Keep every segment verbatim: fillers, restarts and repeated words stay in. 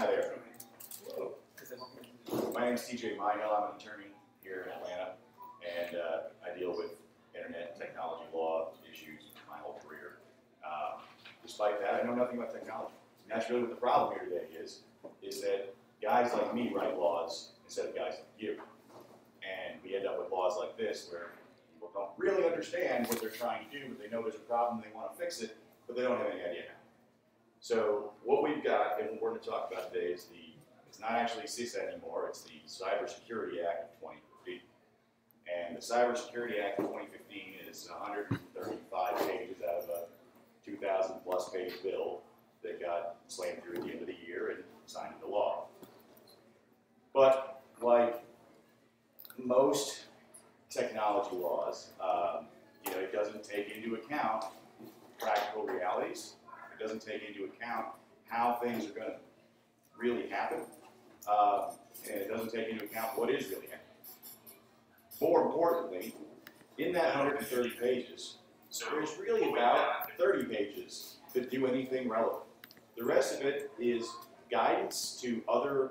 Hi there. My name is T J Mihill. I'm an attorney here in Atlanta, and uh, I deal with internet technology law issues my whole career. Uh, despite that, I know nothing about technology. And that's really what the problem here today is, is that guys like me write laws instead of guys like you. And we end up with laws like this where people don't really understand what they're trying to do, but they know there's a problem, they want to fix it, but they don't have any idea how. So what we've got, and what we're going to talk about today, is the, it's not actually CISA anymore, it's the Cybersecurity Act of twenty fifteen. And the Cybersecurity Act of twenty fifteen is one hundred thirty-five pages out of a two thousand plus page bill that got slammed through at the end of the year and signed into law. But like most technology laws, um, you know, it doesn't take into account practical realities. It doesn't take into account how things are going to really happen, uh, and it doesn't take into account what is really happening. More importantly, in that one hundred thirty pages, there's really about thirty pages that do anything relevant. The rest of it is guidance to other,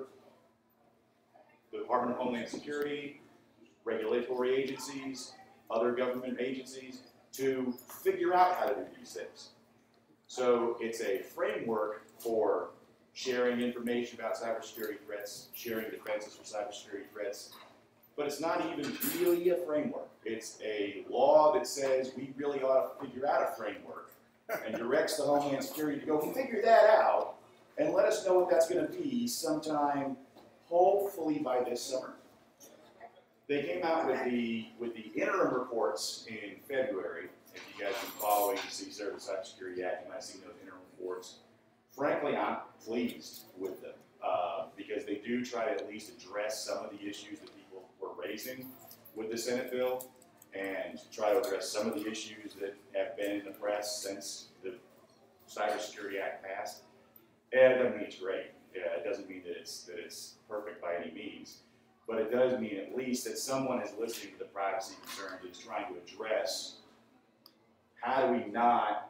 the Department of Homeland Security, regulatory agencies, other government agencies, to figure out how to do these things. So it's a framework for sharing information about cybersecurity threats, sharing defenses for cybersecurity threats, but it's not even really a framework. It's a law that says we really ought to figure out a framework and directs the Homeland Security to go figure that out and let us know what that's going to be sometime, hopefully by this summer. They came out with the with the interim reports in February. If you guys have been following the C I S A or the Cybersecurity Act, you might have seen those interim reports. Frankly, I'm pleased with them uh, because they do try to at least address some of the issues that people were raising with the Senate bill and try to address some of the issues that have been in the press since the Cybersecurity Act passed. And it doesn't mean it's great. Yeah, it doesn't mean that it's, that it's perfect by any means. But it does mean at least that someone is listening to the privacy concerns and is trying to address how do we not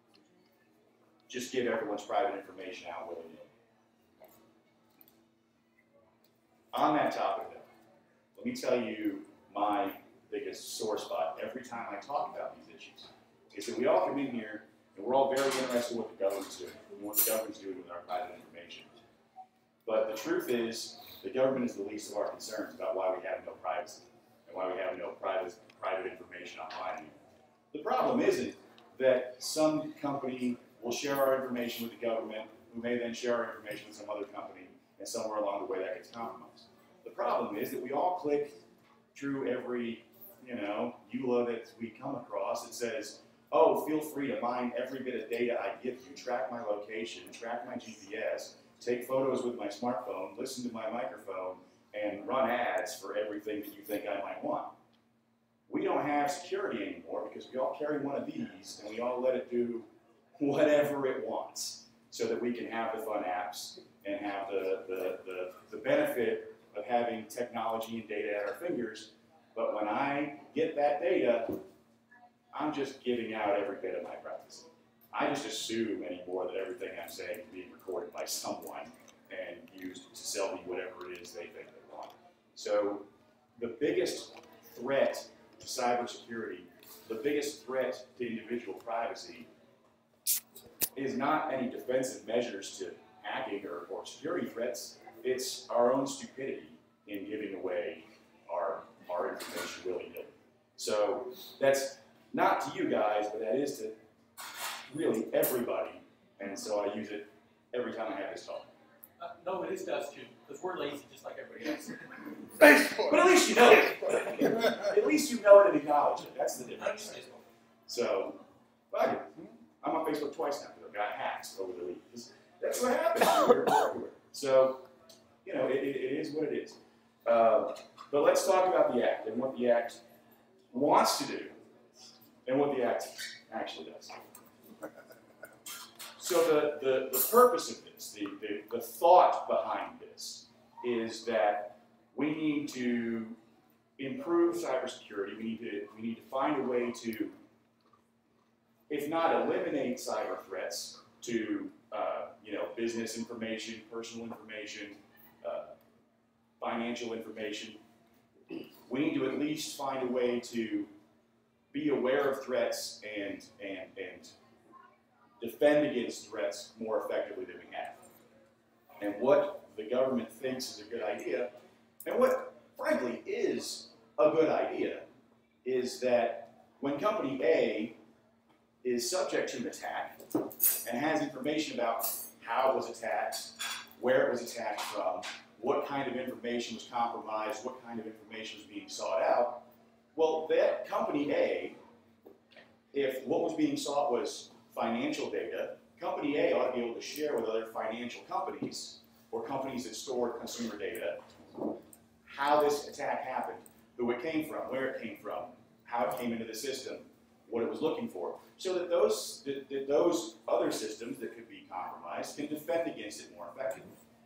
just give everyone's private information out willy-nilly. On that topic, though, let me tell you my biggest sore spot every time I talk about these issues is that we all come in here and we're all very interested in what the government's doing, and what the government's doing with our private information. But the truth is, the government is the least of our concerns about why we have no privacy and why we have no private, private information online. The problem isn't that some company will share our information with the government, who may then share our information with some other company, and somewhere along the way that gets compromised. The problem is that we all click through every, you know, E U L A that we come across that says, oh, feel free to mine every bit of data I give you, track my location, track my G P S, take photos with my smartphone, listen to my microphone, and run ads for everything that you think I might want. We don't have security anymore because we all carry one of these and we all let it do whatever it wants so that we can have the fun apps and have the, the, the, the benefit of having technology and data at our fingers. But when I get that data, I'm just giving out every bit of my privacy. I just assume anymore that everything I'm saying is being recorded by someone and used to sell me whatever it is they think they want. So the biggest threat to cybersecurity, the biggest threat to individual privacy is not any defensive measures to hacking or, or security threats. It's our own stupidity in giving away our, our information willy-nilly. So that's not to you guys, but that is to really everybody. And so I use it every time I have this talk. Uh, no, it is to us too, because we're lazy just like everybody else. But at least you know it. At least you know it and acknowledge it. That's the difference. So, well, I do. I'm on Facebook twice now because I got hacked over the week. That's what happens. We're everywhere. So, you know, it, it, it is what it is. Uh, but let's talk about the Act and what the Act wants to do and what the Act actually does. So the, the, the purpose of this, the, the, the thought behind this, is that we need to improve cybersecurity. We need to, we need to find a way to, if not eliminate cyber threats, to uh, you know, business information, personal information, uh, financial information. We need to at least find a way to be aware of threats and, and, and defend against threats more effectively than we have. And what the government thinks is a good idea, and what frankly is a good idea, is that when company A is subject to an attack and has information about how it was attacked, where it was attacked from, what kind of information was compromised, what kind of information was being sought out, well, that company A, if what was being sought was financial data, company A ought to be able to share with other financial companies or companies that store consumer data how this attack happened, who it came from, where it came from, how it came into the system, what it was looking for, so that those, that, that those other systems that could be compromised can defend against it more effectively.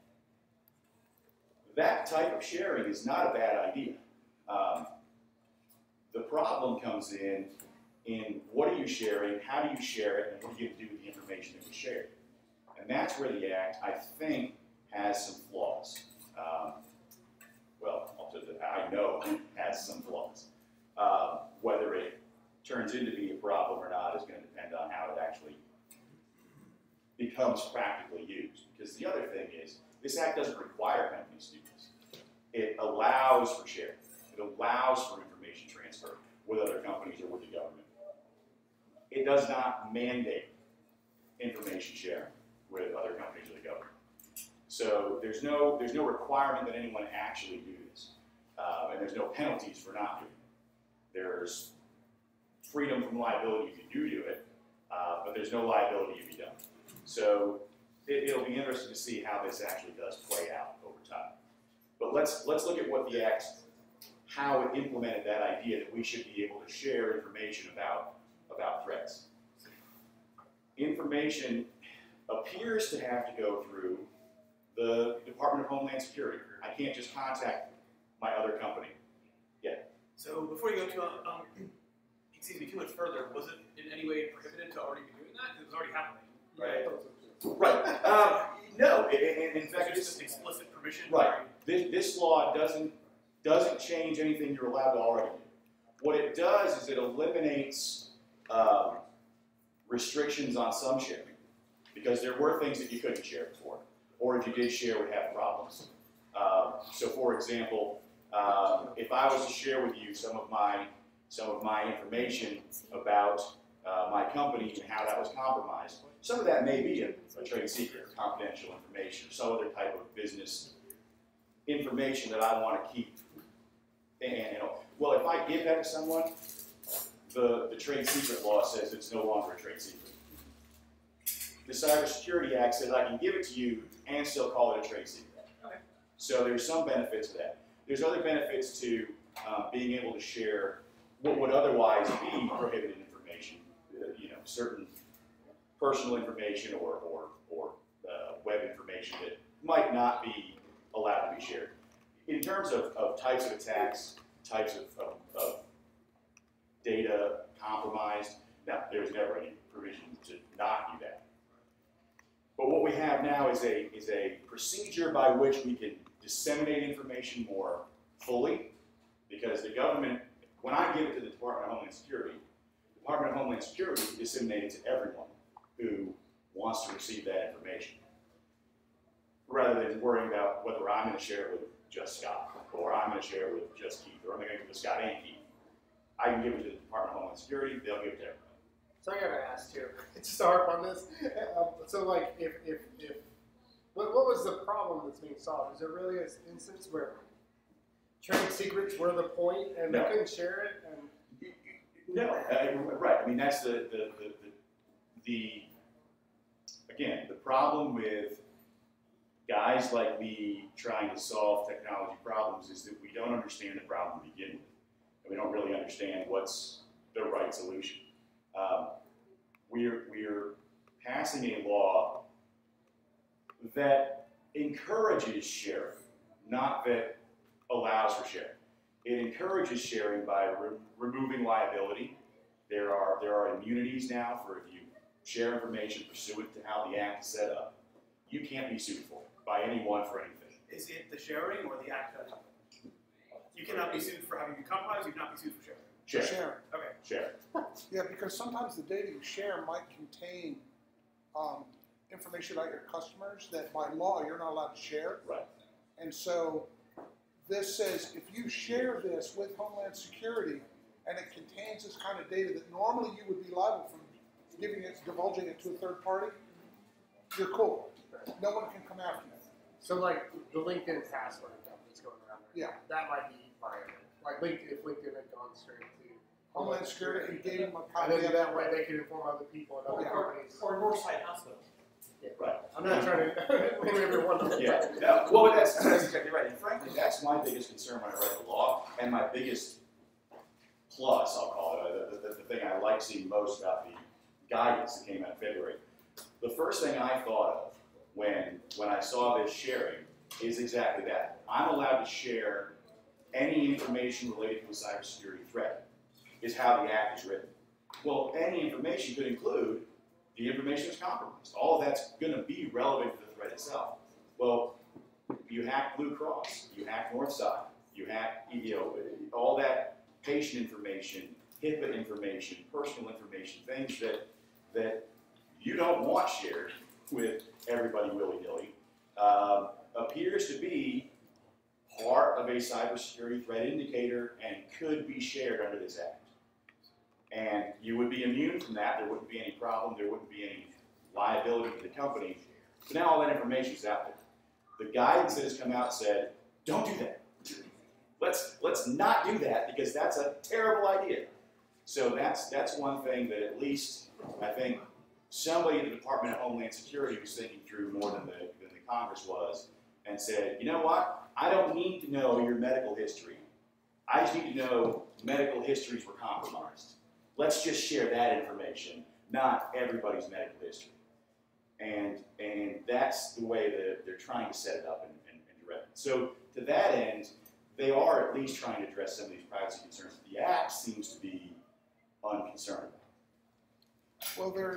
That type of sharing is not a bad idea. Um, the problem comes in, in what are you sharing, how do you share it, and what are you going to do with the information that was shared? And that's where the Act, I think, has some flaws. Um, well, I'll put it, I know it has some flaws. Uh, whether it turns into be a problem or not is going to depend on how it actually becomes practically used. Because the other thing is, this Act doesn't require companies to do this. It allows for sharing. It allows for information transfer with other companies or with the government. It does not mandate information sharing with other companies or the government. So there's no, there's no requirement that anyone actually do this. Uh, and there's no penalties for not doing it. There's freedom from liability if you do do it, uh, but there's no liability if you don't. So it, it'll be interesting to see how this actually does play out over time. But let's, let's look at what the Act, how it implemented that idea that we should be able to share information about, about threats. Information appears to have to go through the Department of Homeland Security. I can't just contact my other company. Yeah. So before you go to, um, excuse me, too much further, was it in any way prohibited to already be doing that? Because it was already happening. Right. Right. Uh, no. In, in fact, it's this just explicit permission. Right. This, this law doesn't doesn't change anything you're allowed to already do. What it does is it eliminates um, restrictions on some sharing, because there were things that you couldn't share before, or if you did share, would have problems. Um, so, for example, um, if I was to share with you some of my some of my information about uh, my company and how that was compromised, some of that may be a, a trade secret, or confidential information, or some other type of business information that I want to keep. And, you know, well, if I give that to someone, the, the trade secret law says it's no longer a trade secret. The Cybersecurity Act says I can give it to you and still call it a trade secret. Okay. So there's some benefits to that. There's other benefits to uh, being able to share what would otherwise be prohibited information, uh, you know, certain personal information or, or, or uh, web information that might not be allowed to be shared. In terms of, of types of attacks, types of, of, of data compromised, no, there's never any provision to not do that. But what we have now is a, is a procedure by which we can disseminate information more fully, because the government, when I give it to the Department of Homeland Security, the Department of Homeland Security can disseminate it to everyone who wants to receive that information, rather than worrying about whether I'm going to share it with just Scott, or I'm going to share it with just Keith, or I'm going to give it to Scott and Keith. I can give it to the Department of Homeland Security, they'll give it to everyone. So I gotta ask too, just to harp on this. Um, so like, if, if, if, what, what was the problem that's being solved? Is there really an instance where trade secrets were the point and No. they couldn't share it? And No, uh, right. I mean, that's the, the, the, the, the, again, the problem with guys like me trying to solve technology problems is that we don't understand the problem to begin with. And we don't really understand what's the right solution. Um, we're, we're passing a law that encourages sharing, not that allows for sharing. It encourages sharing by re removing liability. There are, there are immunities now for if you share information pursuant to how the Act is set up. you can't be sued for by anyone for anything. Is it the sharing or the act of it? You cannot be sued for having been compromised, you cannot be sued for sharing. Share. Share. Okay. Share. Yeah, because sometimes the data you share might contain um, information about your customers that by law you're not allowed to share. Right. And so this says if you share this with Homeland Security and it contains this kind of data that normally you would be liable for giving it, divulging it to a third party, you're cool. No one can come after you. So like the LinkedIn password stuff that's going around right Yeah. now, that might be violated. Like LinkedIn, if LinkedIn had gone straight to Homeland Security and gave them a and copy then of that way they can inform other people and other Yeah. companies. Or Northside Hospital. Yeah. Right. I'm not trying to name everyone. Yeah. No, well, that's, that's exactly right. And frankly, that's my biggest concern when I write the law, and my biggest plus, I'll call it, the, the, the thing I like seeing most about the guidance that came out in February. The first thing I thought of when, when I saw this sharing is exactly that. I'm allowed to share any information related to a cybersecurity threat, is how the act is written. Well, any information could include the information that's compromised. All of that's going to be relevant to the threat itself. Well, you hack Blue Cross, you hack Northside, you hack, you know, all that patient information, HIPAA information, personal information, things that that you don't want shared with everybody willy-nilly, um, appears to be part of a cybersecurity threat indicator and could be shared under this act. And you would be immune from that. There wouldn't be any problem. There wouldn't be any liability to the company. So now all that information is out there. The guidance that has come out said, don't do that. Let's, let's not do that because that's a terrible idea. So that's, that's one thing that at least I think somebody in the Department of Homeland Security was thinking through more than the, than the Congress was and said, you know what? I don't need to know your medical history. I just need to know medical histories were compromised. Let's just share that information, not everybody's medical history. And, and that's the way that they're trying to set it up and, and, and direct it. So to that end, they are at least trying to address some of these privacy concerns that the Act seems to be unconcerned about. Well, there,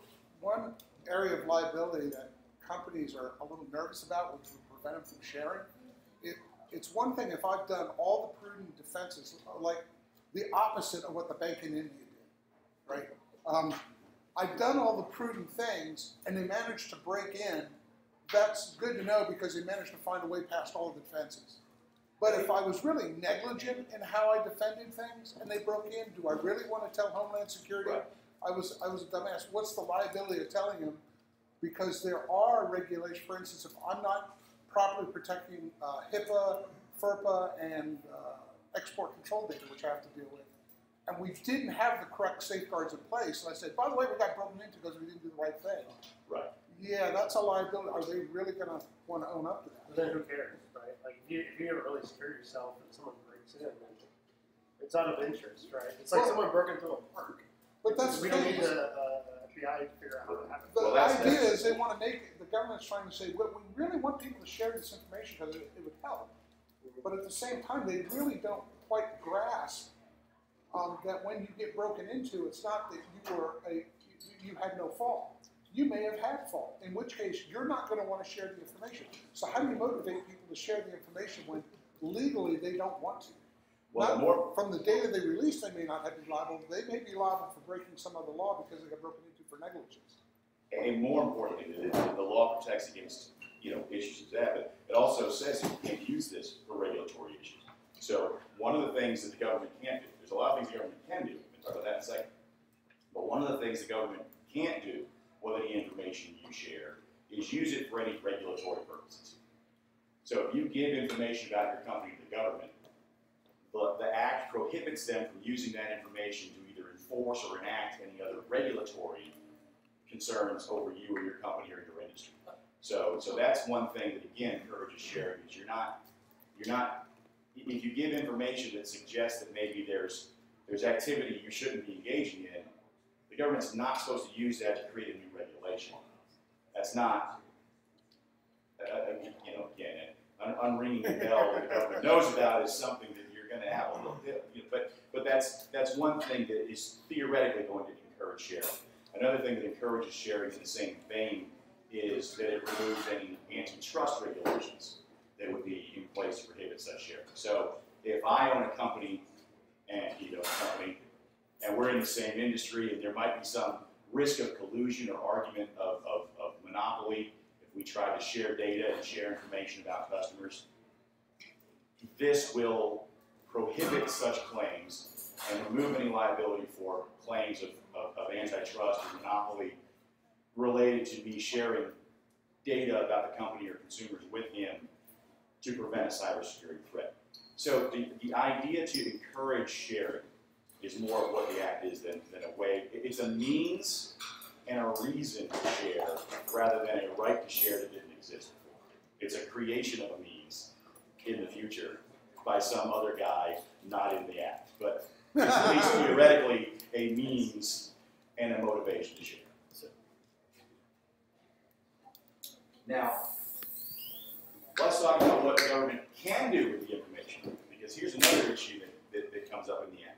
one area of liability that companies are a little nervous about, which would prevent them from sharing, it, it's one thing if I've done all the prudent defenses, like the opposite of what the bank in India did, right? Um, I've done all the prudent things, and they managed to break in. That's good to know because they managed to find a way past all the defenses. But if I was really negligent in how I defended things, and they broke in, do I really want to tell Homeland Security? Right. I was I was a dumbass. What's the liability of telling them? Because there are regulations. For instance, if I'm not properly protecting uh, HIPAA, FERPA, and uh, export control data, which I have to deal with, and we didn't have the correct safeguards in place, and I said, by the way, we got broken into because we didn't do the right thing. Right. Yeah, that's a liability. Are they really going to want to own up to that? But then who cares, right? Like if you if you never really secure yourself and someone breaks in, then it's out of interest, right? It's like Well, someone broke into a park. But that's we the don't thing. need the uh, F B I to figure out how to happen. The Well, that's- idea that's- is they want to make it, the government's trying to say, well, we really want people to share this information because it, it would help. But at the same time, they really don't quite grasp um, that when you get broken into, it's not that you were a, you, you had no fault. You may have had fault, in which case you're not going to want to share the information. So how do you motivate people to share the information when legally they don't want to? Well, Not the more, from the data they released, they may not have been liable. They may be liable for breaking some other law because they got broken into for negligence. and more importantly, the, the law protects against, you know, issues of that, but it also says you can't use this for regulatory issues. So one of the things that the government can't do, there's a lot of things the government can do, we'll talk about that in a second, but one of the things the government can't do with any information you share is use it for any regulatory purposes. So if you give information about your company to the government, the, the Act prohibits them from using that information to either enforce or enact any other regulatory concerns over you or your company or your industry. So, so that's one thing that again encourages sharing. Is you're not, you're not. If you give information that suggests that maybe there's there's activity you shouldn't be engaging in, the government's not supposed to use that to create a new regulation. That's not. Uh, you know, again, un unringing the bell that the government knows about is something that you're going to have a little bit. You know, but but that's that's one thing that is theoretically going to encourage sharing. Another thing that encourages sharing in the same vein is that it removes any antitrust regulations that would be in place to prohibit such sharing. So if I own a company and he owns a company, and we're in the same industry, and there might be some risk of collusion or argument of, of, of monopoly if we try to share data and share information about customers, this will prohibit such claims and remove any liability for claims of, of, of antitrust or monopoly related to me sharing data about the company or consumers with him to prevent a cybersecurity threat. So the, the idea to encourage sharing is more of what the Act is than, than a way. It's a means and a reason to share rather than a right to share that didn't exist before. It's a creation of a means in the future by some other guy not in the Act. But it's at least theoretically a means and a motivation to share. So. Now, let's talk about what the government can do with the information, because here's another issue that, that, that comes up in the Act.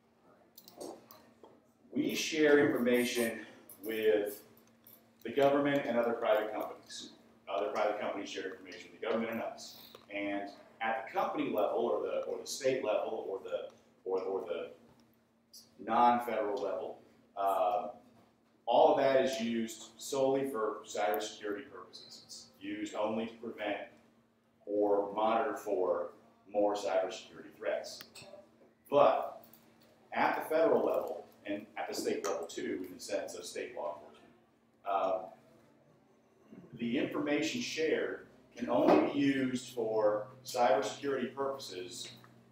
We share information with the government and other private companies. Other private companies share information with the government and us. And at the company level, or the or the state level, or the or, or the non-federal level, uh, all of that is used solely for cybersecurity purposes. It's used only to prevent or monitor for more cybersecurity threats. But at the federal level, and at the state level too, in the sense of state law enforcement, uh, the information shared can only be used for cybersecurity purposes,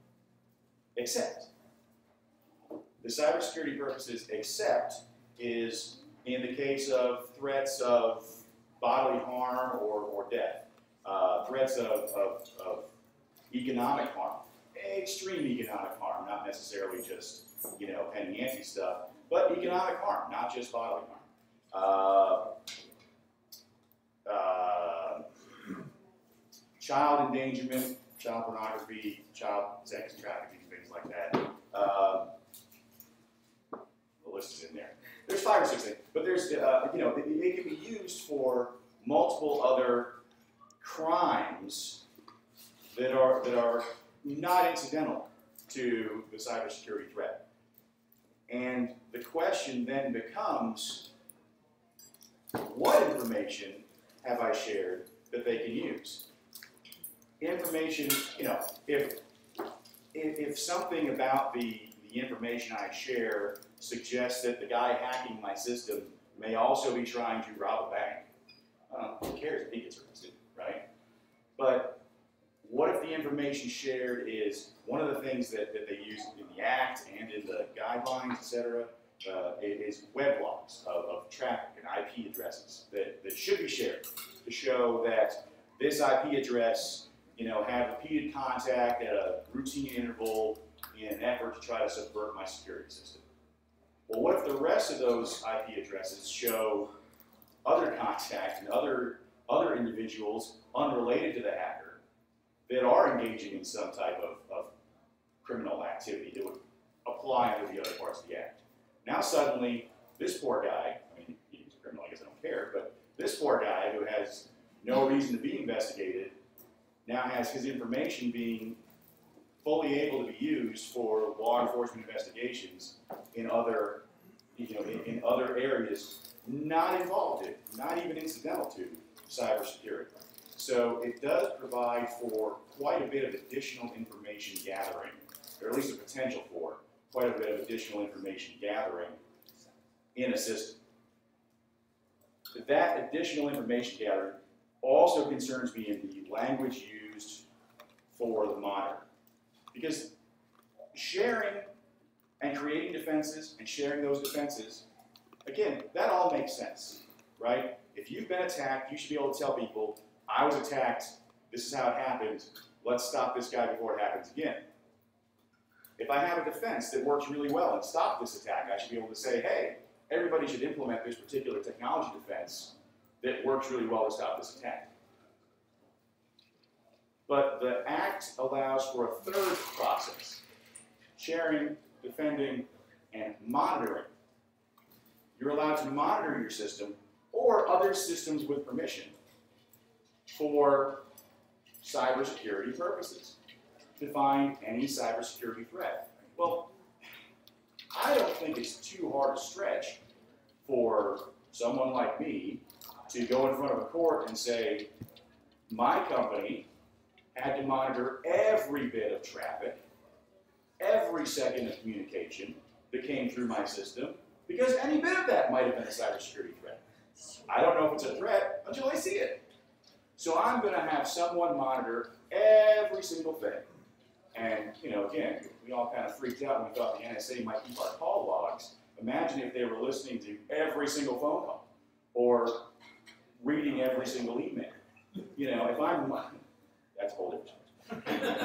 except the cybersecurity purposes except is in the case of threats of bodily harm or, or death, uh, threats of, of, of economic harm, extreme economic harm, not necessarily just, you know, penny ante stuff, but economic harm, not just bodily harm. Uh, uh, child endangerment, child pornography, child sex trafficking, things like that. Um, the list is in there. There's five or six things, but there's, uh, you know, it, it can be used for multiple other crimes that are that are not incidental to the cybersecurity threat. And the question then becomes, what information have I shared that they can use? Information, you know, if if, if something about the, the information I share suggests that the guy hacking my system may also be trying to rob a bank, uh, who cares if he gets arrested, right? But what if the information shared is one of the things that, that they use in the Act and in the guidelines, et cetera, uh, is web logs of, of traffic and I P addresses that, that should be shared to show that this I P address, you know, had repeated contact at a routine interval in an effort to try to subvert my security system. Well, what if the rest of those I P addresses show other contact and other, other individuals unrelated to the hacker that are engaging in some type of, of criminal activity that would apply under the other parts of the Act? Now suddenly, this poor guy, I mean, he's a criminal, I guess I don't care, but this poor guy who has no reason to be investigated now has his information being fully able to be used for law enforcement investigations in other, you know, in, in other areas not involved in, not even incidental to cybersecurity. So it does provide for quite a bit of additional information gathering, or at least the potential for quite a bit of additional information gathering in a system. That additional information gathering also concerns me in the language used for the monitor. Because sharing and creating defenses and sharing those defenses, again, that all makes sense, right? If you've been attacked, you should be able to tell people, I was attacked, this is how it happened, let's stop this guy before it happens again. If I have a defense that works really well and stop this attack, I should be able to say, hey, everybody should implement this particular technology defense that works really well to stop this attack. But the Act allows for a third process: sharing, defending, and monitoring. You're allowed to monitor your system, or other systems with permission for cybersecurity purposes. Define any cybersecurity threat. Well, I don't think it's too hard a stretch for someone like me to go in front of a court and say, my company had to monitor every bit of traffic, every second of communication that came through my system, because any bit of that might have been a cybersecurity threat. I don't know if it's a threat until I see it. So I'm going to have someone monitor every single thing. And, you know, again, we all kind of freaked out when we thought the N S A might keep our call logs. Imagine if they were listening to every single phone call or reading every single email. You know, if I'm, that's a whole different story.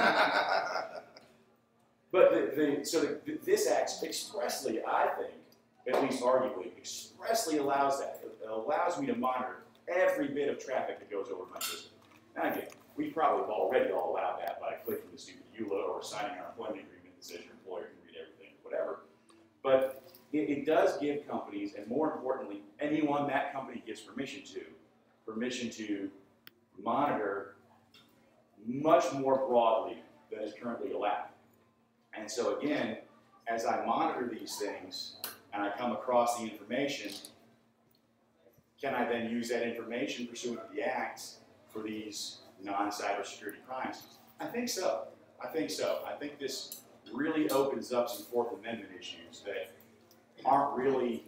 But the, the, so the, this act expressly, I think, at least arguably, expressly allows that. It allows me to monitor every bit of traffic that goes over my system. Now again, we probably have already all allowed that by clicking the stupid E U L A or signing our employment agreement that says your employer can read everything, whatever. But it, it does give companies, and more importantly, anyone that company gives permission to, permission to monitor much more broadly than is currently allowed. And so again, as I monitor these things and I come across the information, can I then use that information pursuant to the acts for these non-cybersecurity crimes? I think so. I think so. I think this really opens up some Fourth Amendment issues that aren't really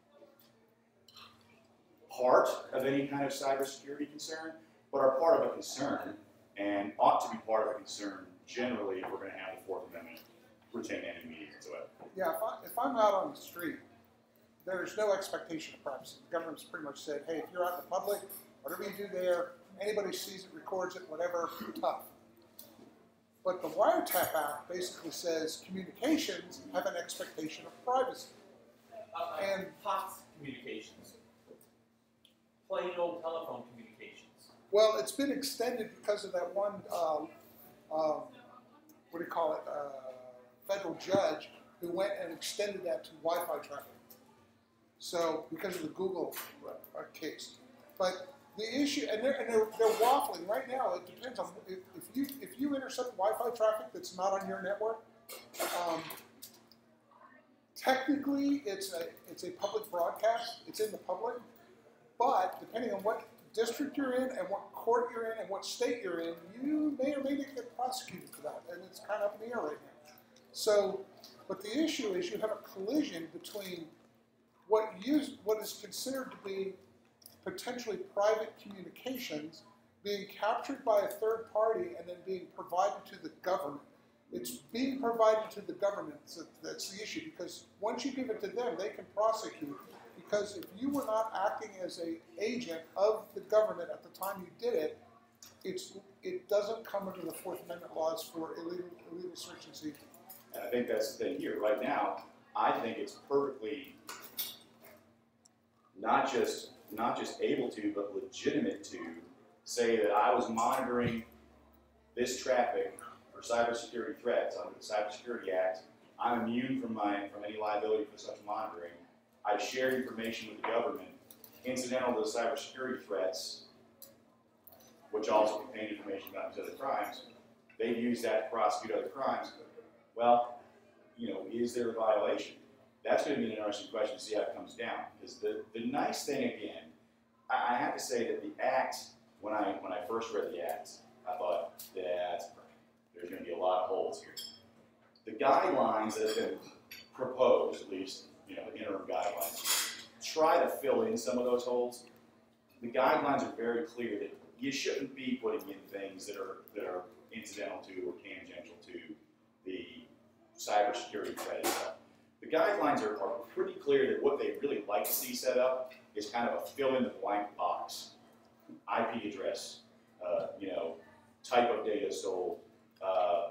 part of any kind of cybersecurity concern, but are part of a concern and ought to be part of a concern generally if we're going to have the Fourth Amendment retain any meaning whatsoever. Yeah, if, I, if I'm out on the street, there's no expectation of privacy. The government's pretty much said, hey, if you're out in the public, whatever you do there, anybody sees it, records it, whatever, tough. But the Wiretap Act basically says communications have an expectation of privacy. Uh, And POTS communications, plain old telephone communications. well, it's been extended because of that one, um, um, what do you call it, uh, federal judge who went and extended that to Wi-Fi traffic. So, because of the Google uh, case. But the issue, and they're, and they're, they're waffling right now. It depends on if, if you if you intercept Wi-Fi traffic that's not on your network. Um, technically, it's a it's a public broadcast. It's in the public, but depending on what district you're in and what court you're in and what state you're in, you may or may not get prosecuted for that, and it's kind of up in the air right now. So, but the issue is you have a collision between what use what is considered to be potentially private communications being captured by a third party and then being provided to the government. It's being provided to the government, so that's the issue, because once you give it to them, they can prosecute. Because if you were not acting as an agent of the government at the time you did it, it's it doesn't come under the Fourth Amendment laws for illegal illegal search and seizure. And I think that's the thing here. Right now, I think it's perfectly not just not just able to, but legitimate to say that I was monitoring this traffic for cybersecurity threats under the Cybersecurity Act. I'm immune from my from any liability for such monitoring. I shared information with the government incidental to the cybersecurity threats, which also contained information about these other crimes. They've used that to prosecute other crimes. Well, you know, is there a violation? That's going to be an interesting question to see how it comes down. Because the, the nice thing, again, I, I have to say that the Act, when I when I first read the Act, I thought, that's perfect. There's going to be a lot of holes here. The guidelines that have been proposed, at least, you know, interim guidelines, try to fill in some of those holes. The guidelines are very clear that you shouldn't be putting in things that are that are incidental to or tangential to the cybersecurity threat itself. The guidelines are, are pretty clear that what they really like to see set up is kind of a fill-in-the-blank box. I P address, uh, you know, type of data sold, uh,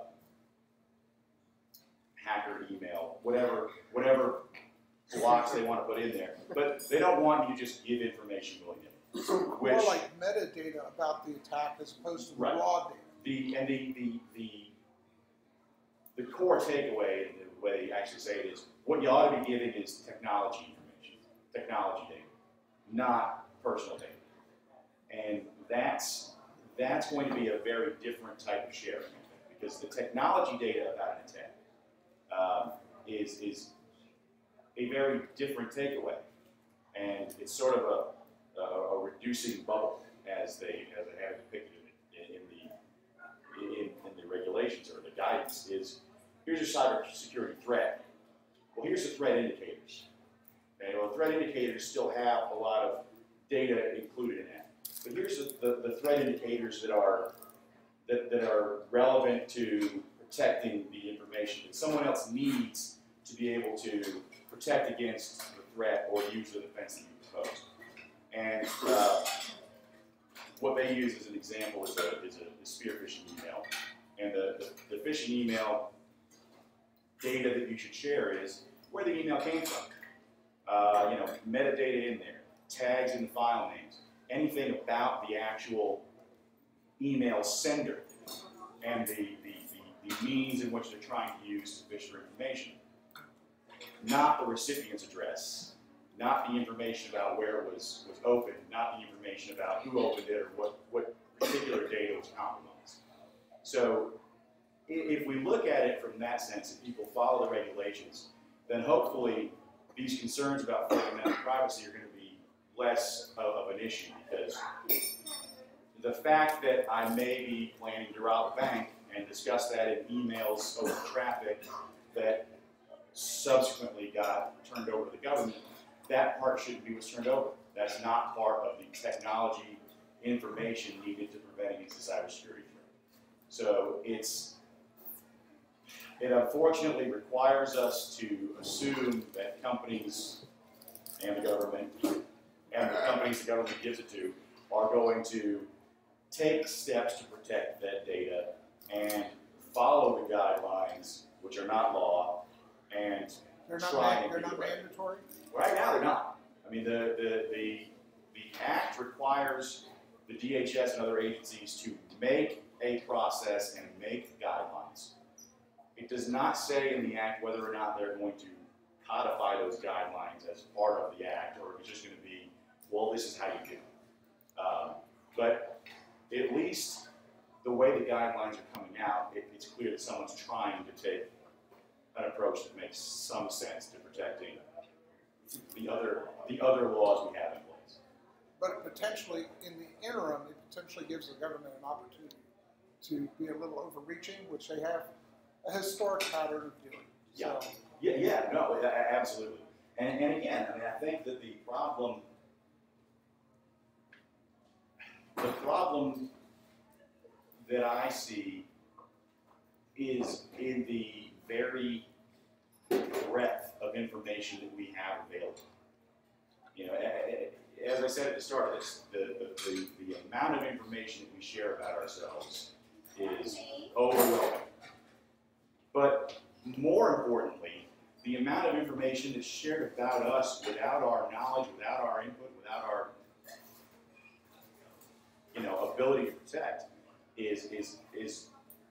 hacker email, whatever, whatever blocks they want to put in there. But they don't want you to just give information willy-nilly. So Which, more like metadata about the attack as opposed to right. raw data. The, and the, the, the, the core takeaway, and the way they actually say it is, what you ought to be giving is technology information, technology data, not personal data. And that's, that's going to be a very different type of sharing, because the technology data about an attack um, is, is a very different takeaway. And it's sort of a, a, a reducing bubble, as they, as they have depicted in, in, the, in, in the regulations or the guidance, is here's your cybersecurity threat. Well, here's the threat indicators. Okay, well, threat indicators still have a lot of data included in that. But here's the, the, the threat indicators that are, that, that are relevant to protecting the information that someone else needs to be able to protect against the threat or use the defense that you propose. And uh, what they use as an example is a, is a, is spear phishing email. And the, the, the phishing email data that you should share is where the email came from. Uh, you know, metadata in there, tags in the file names, anything about the actual email sender and the, the, the, the means in which they're trying to use to fish for information. Not the recipient's address, not the information about where it was, was opened, not the information about who opened it or what, what particular data was compromised. So if we look at it from that sense, and people follow the regulations, then hopefully these concerns about fundamental privacy are going to be less of, of an issue, because the fact that I may be planning to rob a bank and discuss that in emails over traffic that subsequently got turned over to the government, that part shouldn't be what's turned over. That's not part of the technology information needed to prevent against the cybersecurity threat. So it's, it unfortunately requires us to assume that companies and the government, and the companies the government gives it to, are going to take steps to protect that data and follow the guidelines, which are not law, and They're not, try man- and they're do not it right. mandatory? Right now, they're not. I mean, the, the, the, the Act requires the D H S and other agencies to make a process and make guidelines. It does not say in the Act whether or not they're going to codify those guidelines as part of the Act, or if it's just going to be, well, this is how you do it. Um, but at least the way the guidelines are coming out, it, it's clear that someone's trying to take an approach that makes some sense to protecting the other, the other laws we have in place. But potentially, in the interim, it potentially gives the government an opportunity to be a little overreaching, which they have a historic pattern of doing. Yeah. So, Yeah, yeah, no, a- a- absolutely. And, and again, I mean, I think that the problem, the problem that I see is in the very breadth of information that we have available. You know, a- a- as I said at the start of this, the, the, the, the amount of information that we share about ourselves is overwhelming. But more importantly, the amount of information that's shared about us without our knowledge, without our input, without our, you know, ability to protect is, is, is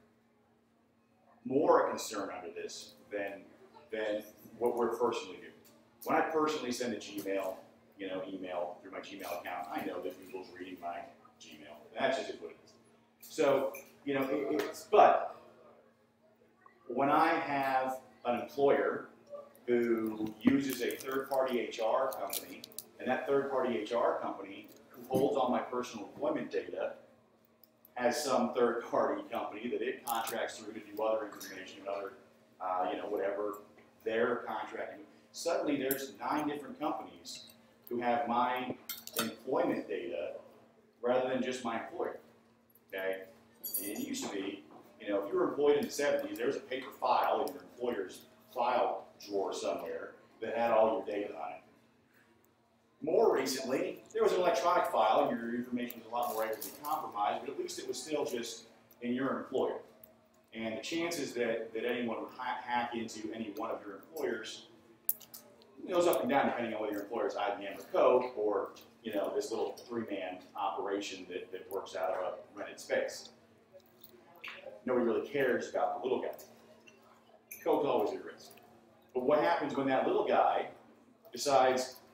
more a concern under this than, than what we're personally doing. When I personally send a Gmail, you know, email through my Gmail account, I know that Google's reading my Gmail. That's just what it is. So, you know, it, it's, but when I have an employer who uses a third-party H R company, and that third-party H R company who holds all my personal employment data has some third-party company that it contracts through to do other information and other, uh, you know, whatever they're contracting with. Suddenly there's nine different companies who have my employment data rather than just my employer, okay? It used to be, you know, if you were employed in the seventies, there was a paper file in your employer's file drawer somewhere that had all your data on it. More recently, there was an electronic file and your information was a lot more able to be compromised, but at least it was still just in your employer. And the chances that, that anyone would ha hack into any one of your employers goes up and down depending on whether your employer is I B M or Coke or, you know, this little three-man operation that, that works out of a rented space. Nobody really cares about the little guy. Coke's always at risk. But what happens when that little guy decides,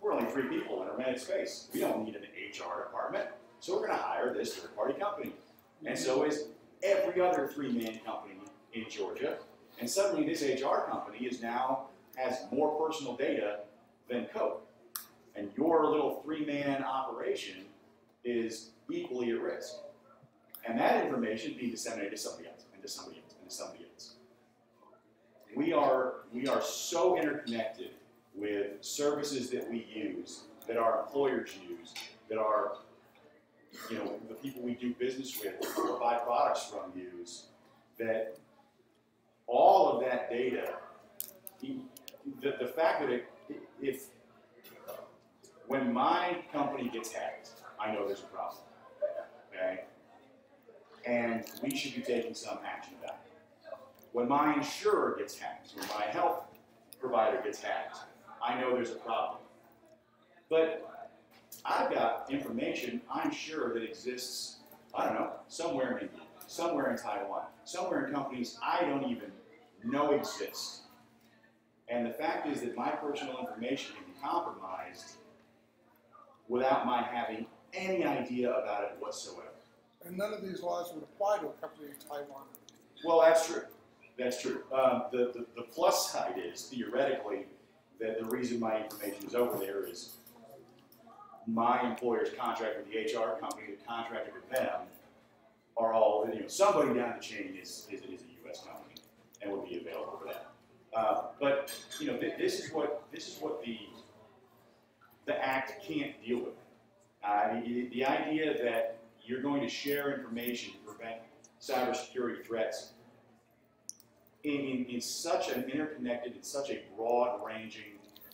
we're only three people in a rented space. We don't need an H R department, so we're going to hire this third-party company. And so is every other three-man company in Georgia. And suddenly this H R company is now has more personal data than code. And your little three-man operation is equally at risk. And that information being disseminated to somebody else, and to somebody else, and to somebody else. We are, we are so interconnected with services that we use, that our employers use, that our, you know, the people we do business with or buy products from use, that all of that data, the, the fact that it, if, when my company gets hacked, I know there's a problem, okay? And we should be taking some action about it. When my insurer gets hacked, when my health provider gets hacked, I know there's a problem. But I've got information I'm sure that exists, I don't know, somewhere in India, somewhere in Taiwan, somewhere in companies I don't even know exist. And the fact is that my personal information can be compromised without my having any idea about it whatsoever. And none of these laws would apply to a company in Taiwan. Well, that's true. That's true. Um, the, the, the plus side is, theoretically, that the reason my information is over there is my employer's contract with the H R company that contracted with them are all, you know, somebody down the chain is, is, is a U S company and would be available for that. Uh, but, you know, th this is what, this is what the, the Act can't deal with. Uh, the, the idea that you're going to share information to prevent cybersecurity threats in, in, in such an interconnected, in such a broad-ranging,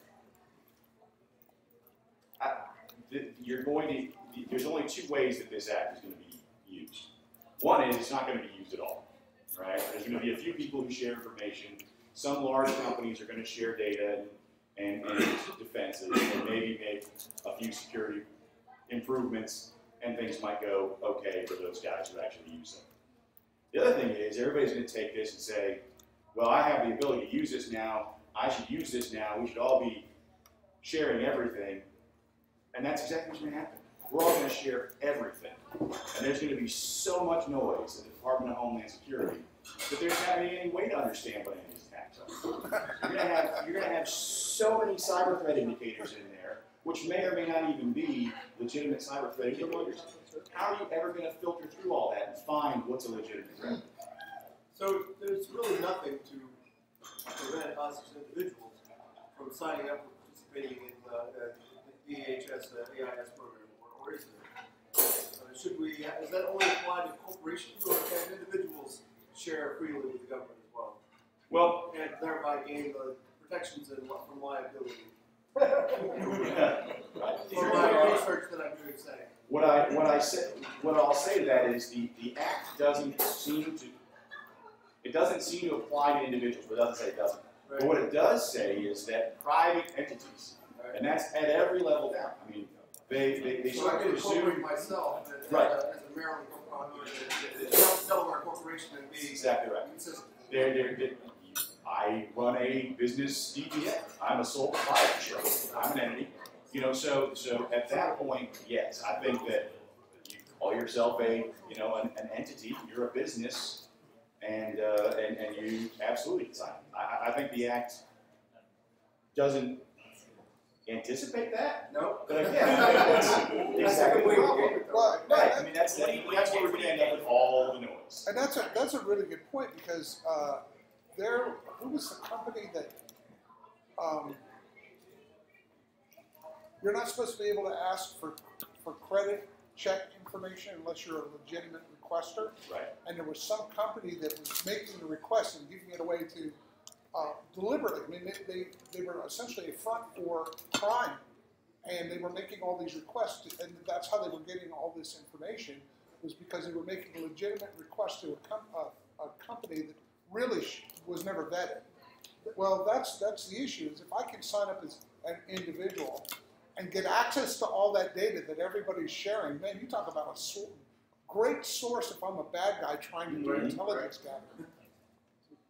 uh, you're going to, there's only two ways that this act is going to be used. One is it's not going to be used at all, right? There's going to be a few people who share information. Some large companies are going to share data and, and, and defenses, and maybe make a few security improvements, and things might go okay for those guys who actually use them. The other thing is, everybody's going to take this and say, well, I have the ability to use this now, I should use this now, we should all be sharing everything, and that's exactly what's going to happen. We're all going to share everything, and there's going to be so much noise in the Department of Homeland Security that there's not going to be any way to understand what any of these attacks are. You're going to have, you're going to have so many cyber threat indicators in there, which may or may not even be legitimate cyber threat indicators. How are you ever going to filter through all that and find what's a legitimate threat? So there's really nothing to prevent us as individuals from signing up and participating in uh, the D H S, the A I S program, or, or is there? Uh, should we, does that only apply to corporations, or can individuals share freely with the government as well? Well, and thereby gain the protections and from liability. For my research that I'm doing today. What I what I say what I'll say to that is the, the act doesn't seem to it doesn't seem to apply to individuals, but it doesn't say it doesn't. Right. But what it does say is that private entities, Right. and that's at every level down. I mean, they they, they So start I to can incorporate presume myself as, Right. as, a, as a Maryland corporation, Delaware corporation, and That's be exactly right. consistent. They're, they're, they're, I run a business D B A. I'm a sole proprietor. I'm an entity. You know, so so at that point, yes, I think that you call yourself a you know an, an entity. You're a business, and uh, and and you absolutely can sign. I, I think the act doesn't anticipate that. No. But again, that's exactly what we're Well, right. I mean, that's that's where we're going to end up with all the noise. And that's a that's a really good point, because uh, there, who was the company that um, you're not supposed to be able to ask for for credit check information unless you're a legitimate requester. Right. And there was some company that was making the request and giving it away to uh, deliberately. I mean, they, they they were essentially a front for crime, and they were making all these requests, to, and that's how they were getting all this information, was because they were making a legitimate request to a, com a, a company that really sh was never vetted. Well, that's that's the issue. Is if I can sign up as an individual and get access to all that data that everybody's sharing, man, you talk about a so great source if I'm a bad guy trying to do Right. intelligence gathering. Yeah.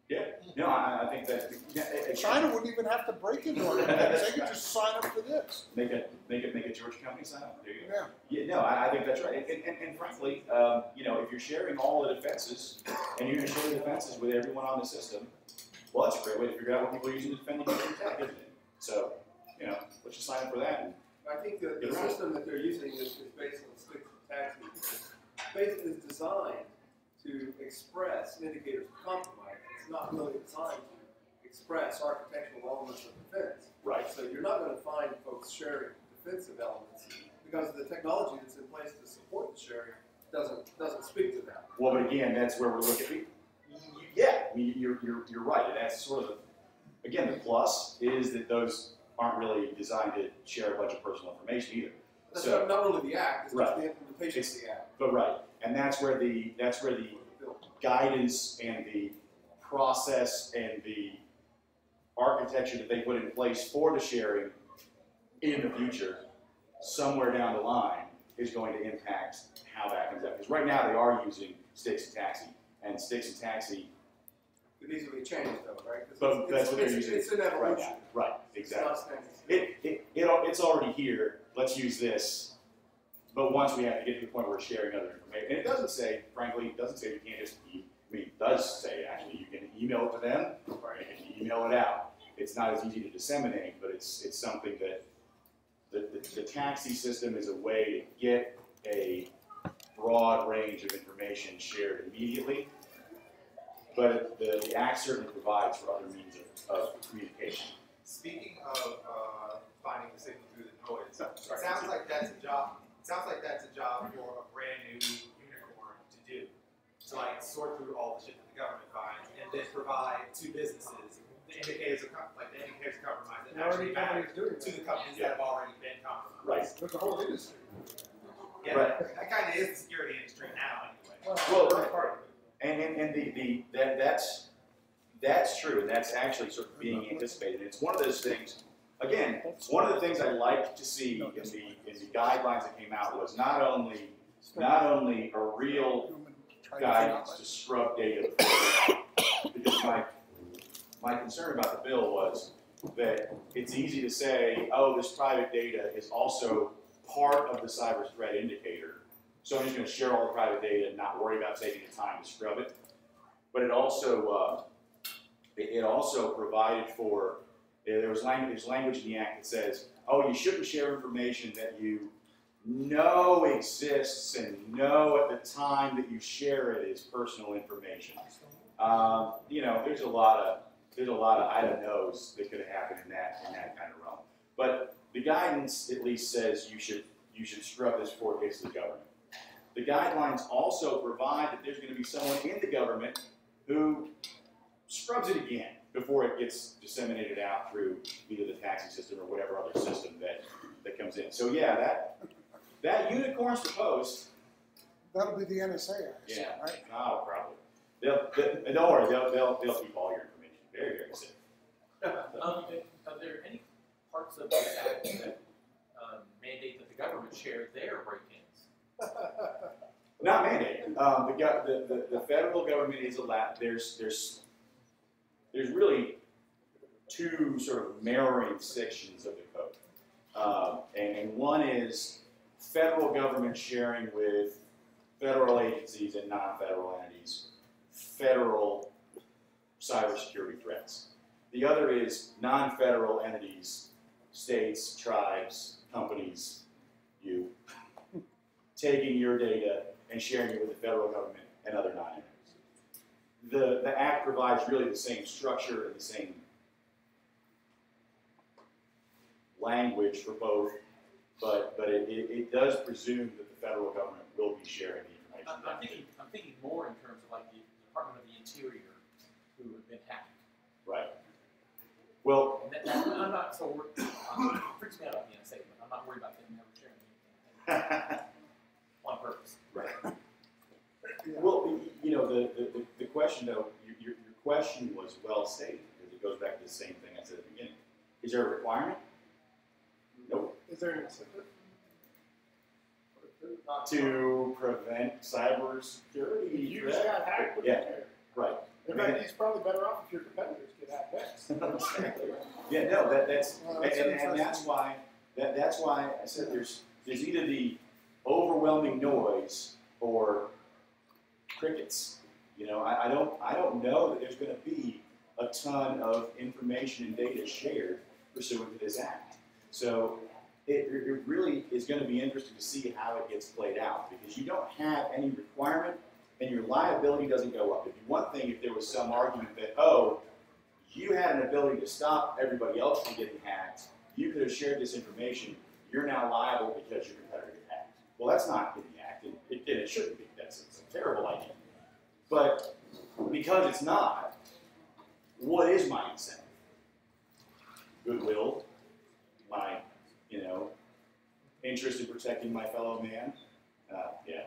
No, I, I think that, yeah, it- it- China wouldn't even have to break into our independence. They could just sign up for this. Make it, make it, make a Georgia company sign up, there you go. Yeah. Yeah, no, I, I think that's right, and, and, and frankly, um, you know, if you're sharing all the defenses, and you're gonna share the defenses with everyone on the system, well, that's a great way to figure out what people are using to defend against attack, isn't it? So, you know, let's just sign up for that, and I think the, the Get around. system that they're using is, is based on sticks and taxes. Based is designed to express indicators of compromise. It's not really designed to express architectural elements of defense. right. So you're not going to find folks sharing defensive elements because the technology that's in place to support the sharing doesn't doesn't speak to that. Well, but again, that's where we're looking, yeah, I mean, you're, you're, you're right, and that's sort of, the, again, the plus is that those aren't really designed to share a bunch of personal information either. That's So- not, not really the act; it's Right. just the implementation of the act. But right, and that's where the, that's where the guidance and the process and the architecture that they put in place for the sharing in the future, somewhere down the line, is going to impact how that comes out. Because right now they are using sticks and taxi, and sticks and taxi, It needs to be changed, though, right? 'Cause but it's, that's it's, what they're it's, using it's an right evolution. now. Right, It's exactly. not standing still. It, it, it, al- it's already here, let's use this, but once we have to get to the point where we're sharing other information, and it doesn't say, frankly, it doesn't say you can't just, e- I mean, it does say actually, you can email it to them, or you can email it out. It's not as easy to disseminate, but it's, it's something that, the, the, the taxi system is a way to get a broad range of information shared immediately, but the, the Act certainly provides for other means of, of communication. Speaking of uh, finding the signal through the noise, it Sorry. sounds like that's a job. It sounds like that's a job for a brand new unicorn to do. To like sort through all the shit that the government finds, and then provide to businesses the indicators of com- like the indicators of compromise that There are already actually matter companies doing to the that. companies that have already been compromised. Right. There's a whole industry. Yeah, Right. that, that kind of is the security industry now, anyway. Well, that's right. part of it. And, and, and the, the, that, that's, that's true, and that's actually sort of being anticipated. It's one of those things, again, one of the things I like to see in the, in the guidelines that came out was not only, not only a real guidance to scrub data before, because my, my concern about the bill was that it's easy to say, oh, this private data is also part of the cyber threat indicator, so I'm just going to share all the private data and not worry about taking the time to scrub it. But it also, uh, it, it also provided for, there was language, there's language in the Act that says, oh, you shouldn't share information that you know exists and know at the time that you share it is personal information. Um, you know, there's a lot of, there's a lot of I don't knows that could happen in that, in that kind of realm. But the guidance at least says you should, you should scrub this before it gets to the government. The guidelines also provide that there's going to be someone in the government who scrubs it again before it gets disseminated out through either the taxi system or whatever other system that, that comes in. So yeah, that that unicorn's proposed. That'll be the N S A, I assume, Yeah, right? oh, probably. They'll, they, and don't worry, they'll, they'll, they'll keep all your information. Very, very safe. Um, are there any parts of the act that um, mandate that the government share their break-ins? Not mandated. Um, the, gov- the, the, the federal government is allowed, there's, there's, there's really two sort of mirroring sections of the code. Um, and, and one is federal government sharing with federal agencies and non-federal entities, federal cybersecurity threats. The other is non-federal entities, states, tribes, companies, you, taking your data and sharing it with the federal government and other non-entities. The, the Act provides really the same structure and the same language for both, but, but it, it, it does presume that the federal government will be sharing the information. I'm, I'm thinking, I'm thinking more in terms of like the Department of the Interior, who have been hacked. Right. Well, And that, that, I'm not so worried. Um, it freaks me out about the N S A, but I'm not worried about them never sharing anything on purpose. right. Well, you know, the, the, the question though, your, your, your question was well stated, because it goes back to the same thing I said at the beginning. Is there a requirement? Nope. Is there an incentive? To prevent cyber security You just got hacked with Yeah. it. Right. In fact, he's probably better off if your competitors get hacked next. Exactly. Yeah, no, that, that's, Well, and, that's and, and interesting. that's why, that, that's why I said there's, there's either the overwhelming noise or crickets. You know, I, I don't, I don't know that there's gonna be a ton of information and data shared pursuant to this act. So it, it really is gonna be interesting to see how it gets played out, because you don't have any requirement and your liability doesn't go up. It'd be one thing if there was some argument that, oh, you had an ability to stop everybody else from getting hacked, you could have shared this information, you're now liable because your competitor got hacked. Well, that's not in the act, and it, and it shouldn't be. That's it's a terrible idea. But because it's not, what is my incentive? Goodwill, my, you know, interest in protecting my fellow man. Uh, yeah.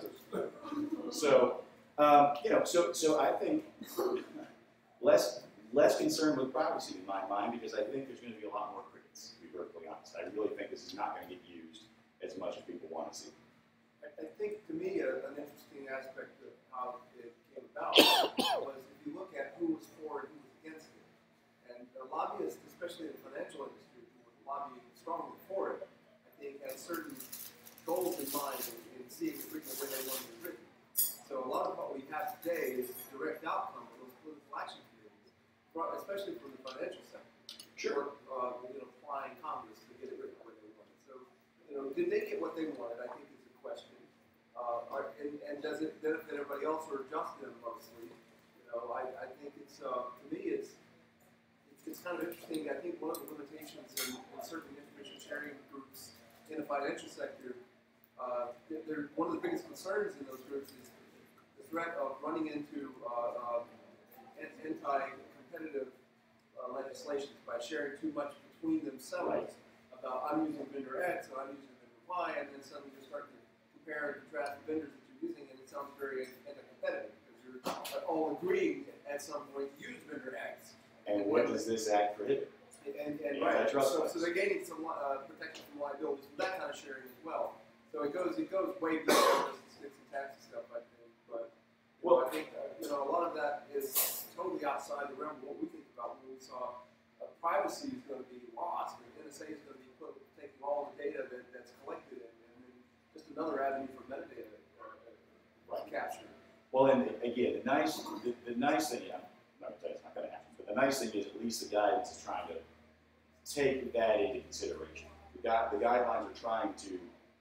So, um, you know, so so I think less less concerned with privacy in my mind, because I think there's going to be a lot more crickets, to be perfectly honest. I really think this is not going to get used as much as people want to see. I, I think, to me, a, an interesting aspect of how it came about was if you look at who was for and who was against it. And the lobbyists, especially in the financial industry, who were lobbying strongly for it, I think had certain goals in mind in, in seeing it written the way they wanted it written. So a lot of what we have today is a direct outcome of those political action committees, especially from the financial sector. Sure. Or, uh, you know, flying Congress to get it written the way they wanted. So, you know, did they get what they wanted? I think is a question. Uh, are, and, and does it benefit everybody else, or just them mostly? You know, I, I think it's, uh, to me, it's, it's it's kind of interesting. I think one of the limitations in, in certain information sharing groups in the financial sector, uh, they're, one of the biggest concerns in those groups is the threat of running into uh, uh, anti-competitive uh, legislations by sharing too much between themselves Right. about I'm using vendor X and I'm using vendor Y, and then suddenly you start to compare and contrast the vendors that you're using, and it sounds very anti-competitive because you're all agreeing at some point to use vendor X. And what does this act prohibit? And, and Yeah, right, trust so, us. so they're gaining some uh, protection from liabilities from that kind of sharing as well. So it goes it goes way beyond just the sticks and taxes stuff, I think. But you Well, know, I think uh, you know a lot of that is totally outside the realm of what we think about when we saw uh, privacy is going to be lost, and N S A is going to be put, taking all the data that, that's collected, and, and then just another avenue for metadata uh, uh, capture. Well, and again, the nice, the, the nice thing, yeah, I'm not gonna tell you it's not going to happen, but the nice thing is at least the guidance is trying to take that into consideration. The, gui- the guidelines are trying to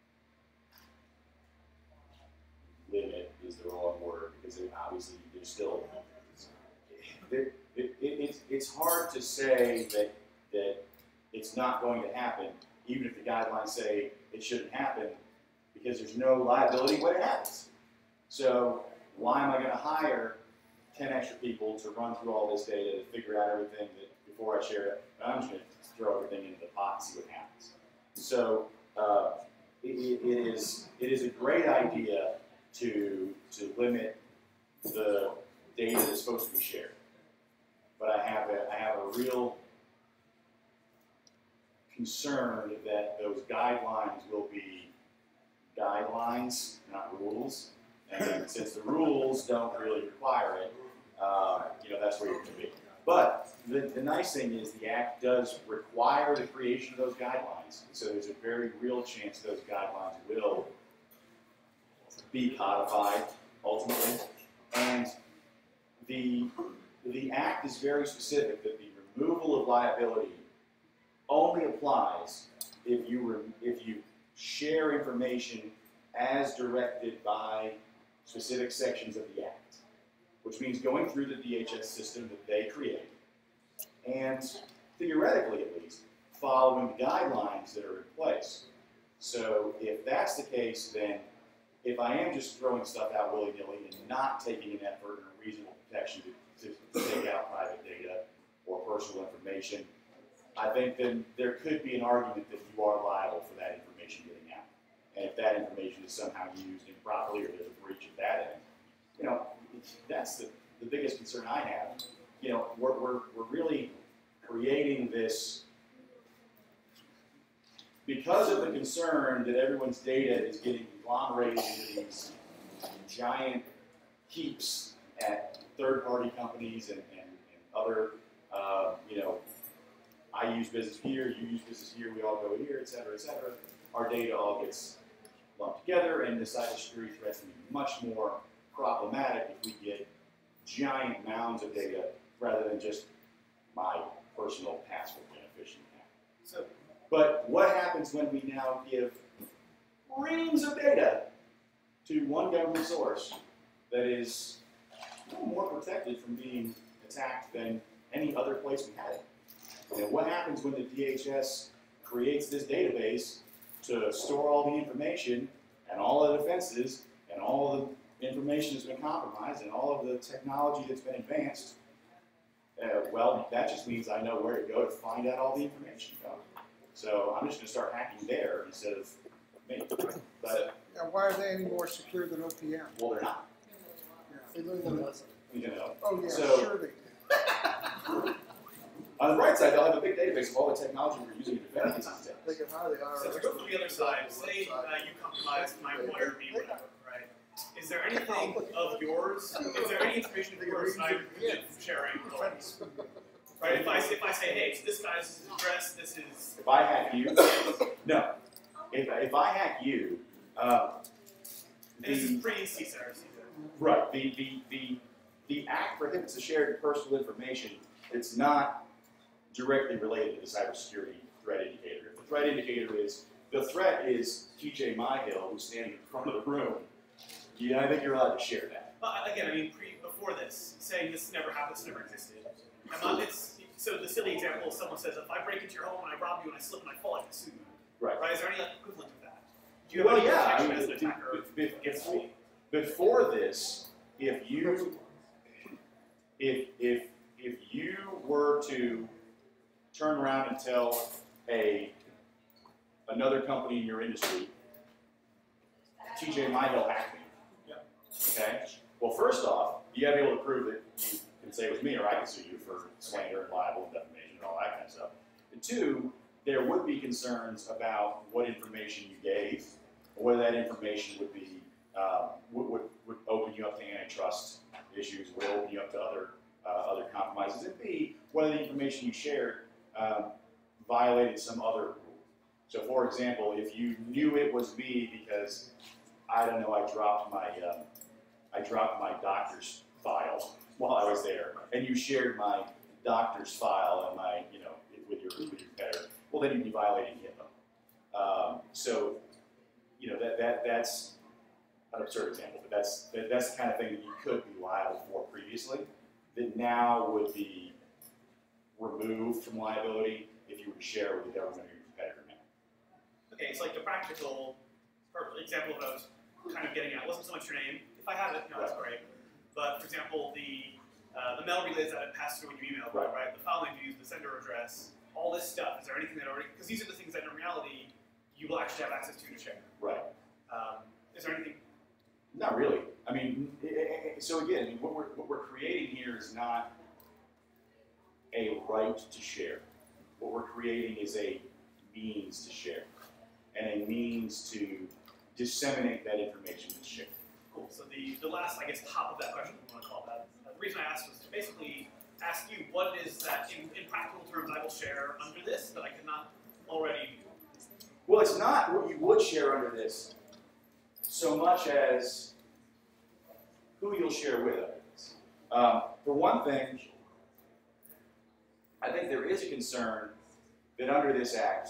limit is the wrong word, because they, obviously there's still, there, it, it, it's, it's hard to say that, that it's not going to happen, even if the guidelines say it shouldn't happen, because there's no liability when it happens. So why am I going to hire ten extra people to run through all this data to figure out everything that before I share it? I'm just going to throw everything into the pot and see what happens. So uh, it, it is it is a great idea to to limit the data that's supposed to be shared, but I have a I have a real concern that those guidelines will be guidelines, not rules. And since the rules don't really require it, uh, you know, that's where you're going to be. But the, the nice thing is the Act does require the creation of those guidelines. So there's a very real chance those guidelines will be codified ultimately. And the, the Act is very specific that the removal of liability only applies if you, re, if you share information as directed by specific sections of the Act, which means going through the D H S system that they create, and theoretically at least, following the guidelines that are in place. So if that's the case, then if I am just throwing stuff out willy-nilly and not taking an effort and a reasonable protection to, to, to take out private data or personal information, I think then there could be an argument that you are liable for that information getting out. And if that information is somehow used improperly or there's a breach of that end, you know, that's the, the biggest concern I have. You know, we're, we're, we're really creating this, because of the concern that everyone's data is getting conglomerated into these giant heaps at third-party companies and, and, and other, uh, you know, I use business here, you use business here, we all go here, et cetera, et cetera. Our data all gets lumped together, and the cybersecurity threats can be much more problematic if we get giant mounds of data rather than just my personal password beneficiary account. So, but what happens when we now give reams of data to one government source that is more protected from being attacked than any other place we had it? And what happens when the D H S creates this database to store all the information and all the defenses and all the information that's been compromised and all of the technology that's been advanced? Uh, well, that just means I know where to go to find out all the information from. So I'm just going to start hacking there instead of me. But, Yeah, why are they any more secure than O P M? well, they're not. They learned the lesson. You know. Oh, yeah, So- sure they do. On the right side, they'll have a big database of all the technology we're using to defend these They attacks. can hire the I R S. so to go to the other side, say uh, you compromise my employer, me, whatever, right? Is there anything of yours, is there any information of yours that I'm prohibited from sharing? Right, if I, if I say, hey, it's this guy's address, this is, If I hack you, no. If, if I hack you, uh, and this is the, pre-C I S A or C I S A. right, the, the, the, the act prohibits the sharing of personal information that's not directly related to the cybersecurity threat indicator. If the threat indicator is, the threat is T J Mihill, who's standing in front of the room, yeah, I think you're allowed to share that. But again, I mean, pre, before this, saying this never happened, this never existed. I'm not, it's, so the silly example, someone says, if I break into your home and I rob you and I slip and I fall, I can sue you. Right. Right, is there any like, equivalent of that? Do you have Well, any yeah, I protection mean, as an be- attacker be- be- against before, me? before this, if you, if, if, if you were to turn around and tell a, another company in your industry, T J Mihill hacked me. Yep. Okay? Well, first off, you gotta be able to prove that you can say it was me, or I can sue you for slander and libel and defamation and all that kind of stuff. And two, there would be concerns about what information you gave, or whether that information would be um, would, would, would open you up to antitrust issues, would open you up to other uh, other compromises, and B, whether the information you shared um, violated some other rule. So, for example, if you knew it was me because I don't know, I dropped my um, I dropped my doctor's file while I was there, and you shared my doctor's file and my you know with your with your competitor, well, then you'd be violating HIPAA. Um, so, you know that that that's an absurd example, but that's that, that's the kind of thing that you could be liable for previously, that now would be removed from liability if you were to share with the government or your competitor now. Okay, it's like the practical perfect example of what I was kind of getting at. It wasn't so much your name. If I have it, no, that's great. But for example, the uh, the mail relays that it passed through when you emailed, Right. right? The file name you use, the sender address, all this stuff. Is there anything that already? Because these are the things that in reality you will actually have access to to share. Right. Um, is there anything? Not really. I mean, i- i- i- so again, I mean, what we're what we're creating here is not a right to share. What we're creating is a means to share, and a means to disseminate that information that's shared. Cool. So the, the last, I guess, top of that question, we want to call that. Uh, the reason I asked was to basically ask you what is that in, in practical terms I will share under this that I cannot already do. Well, it's not what you would share under this so much as who you'll share with under this. Um, for one thing, I think there is a concern that under this act,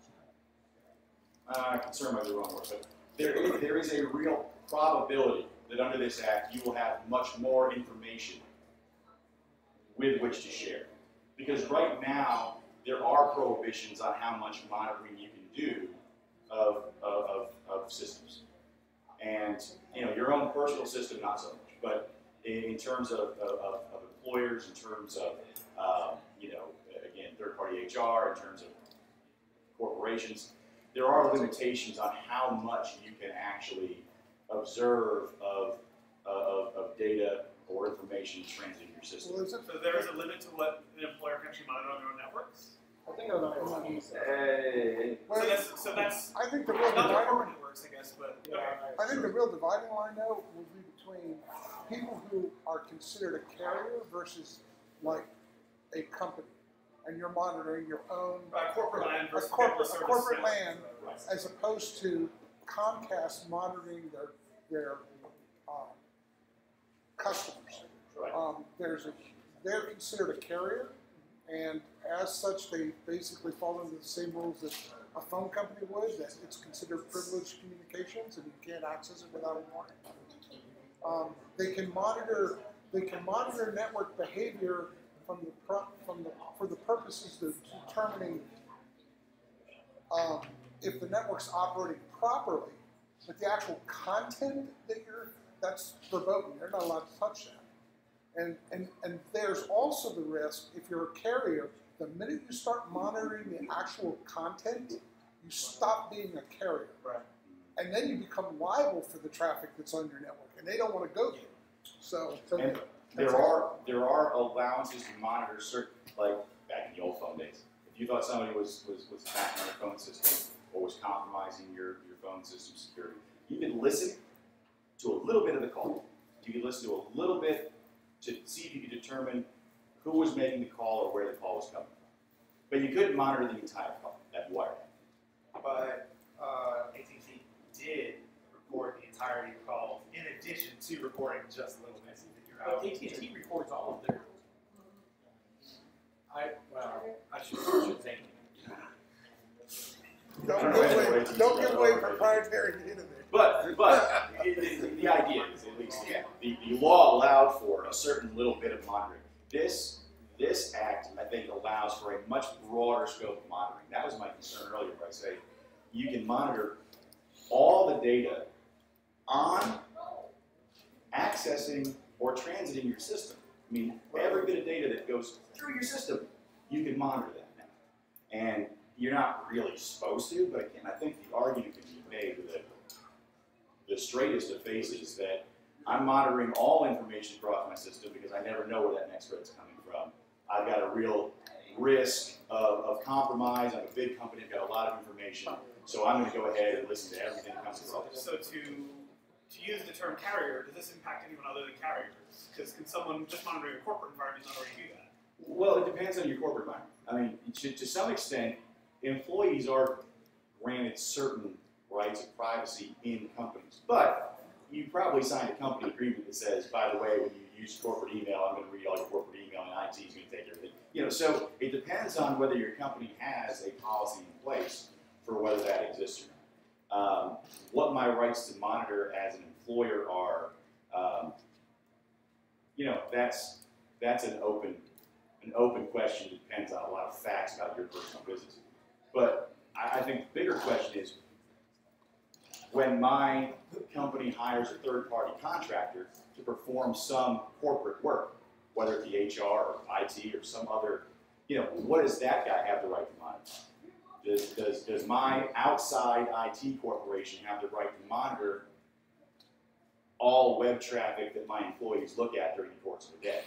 uh, concern might be the wrong word, but there is, there is a real probability that under this act you will have much more information with which to share. Because right now, there are prohibitions on how much monitoring you can do of, of, of, of systems. And you know, your own personal system, not so much. But in, in terms of, of, of employers, in terms of um, you know, again, third-party H R, in terms of corporations, there are limitations on how much you can actually observe of, of, of data or information transiting your system. Well, is it, So there is a limit to what an employer can actually monitor on their own networks. I think I know what you said. Hey. So well, that's so that's I think the real not the dividing, corporate networks, I guess, but Yeah, okay. I think the real dividing line though will be between between people who are considered a carrier versus like a company, and you're monitoring your own Uh, corporate land a versus corporate, member a service corporate network. land, as opposed to Comcast monitoring their their um, customers. Right. Um, there's a they're considered a carrier, and as such, they basically fall into the same rules that a phone company would. That it's considered privileged communications, and you can't access it without a warrant. Um, they can monitor they can monitor network behavior from the pro, from the for the purposes of determining um, if the network's operating properly, but the actual content that you're that's verboten. They're not allowed to touch that. And and and there's also the risk if you're a carrier. The minute you start monitoring the actual content, you stop being a carrier. Right. And then you become liable for the traffic that's on your network, and they don't want to go there. So, so And there are there are allowances to monitor certain, like back in the old phone days. If you thought somebody was was, was hacking your phone system or was compromising your, your phone system security, you could listen to a little bit of the call. You could listen to a little bit to see if you could determine who was making the call or where the call was coming from. But you couldn't monitor the entire call. That'd be wired. But uh, A T and T did record the entirety of the call in addition to recording just a little bit to figure out. But A T and T records all of their. I well, I should, I should say. don't give away, don't give away proprietary data there. But, but the, the, the idea is, at least, yeah, the, the law allowed for a certain little bit of monitoring. This, this act, I think, allows for a much broader scope of monitoring. That was my concern earlier, where I say you can monitor all the data on accessing or transiting your system. I mean, every bit of data that goes through your system, you can monitor that now. And you're not really supposed to, but again, I think the argument can be made with the, the straightest of faces that I'm monitoring all information across my system because I never know where that next threat's coming from. I've got a real risk of, of compromise. I'm a big company, I've got a lot of information, so I'm going to go ahead and listen to everything that comes across. So to to use the term carrier, does this impact anyone other than carriers? Because can someone just monitoring a corporate environment not already do that? Well, it depends on your corporate environment. I mean, to, to some extent, employees are granted certain rights of privacy in companies. But you probably signed a company agreement that says, by the way, when you use corporate email, I'm going to read all your corporate email and I T is going to take everything. You know, so it depends on whether your company has a policy in place for whether that exists or not. Um, what my rights to monitor as an employer are, um, you know, that's that's an open an open question. It depends on a lot of facts about your personal business. But I, I think the bigger question is, when my company hires a third-party contractor to perform some corporate work, whether it be H R or I T or some other, you know, what does that guy have the right to monitor? Does, does, does my outside I T corporation have the right to monitor all web traffic that my employees look at during the course of a day?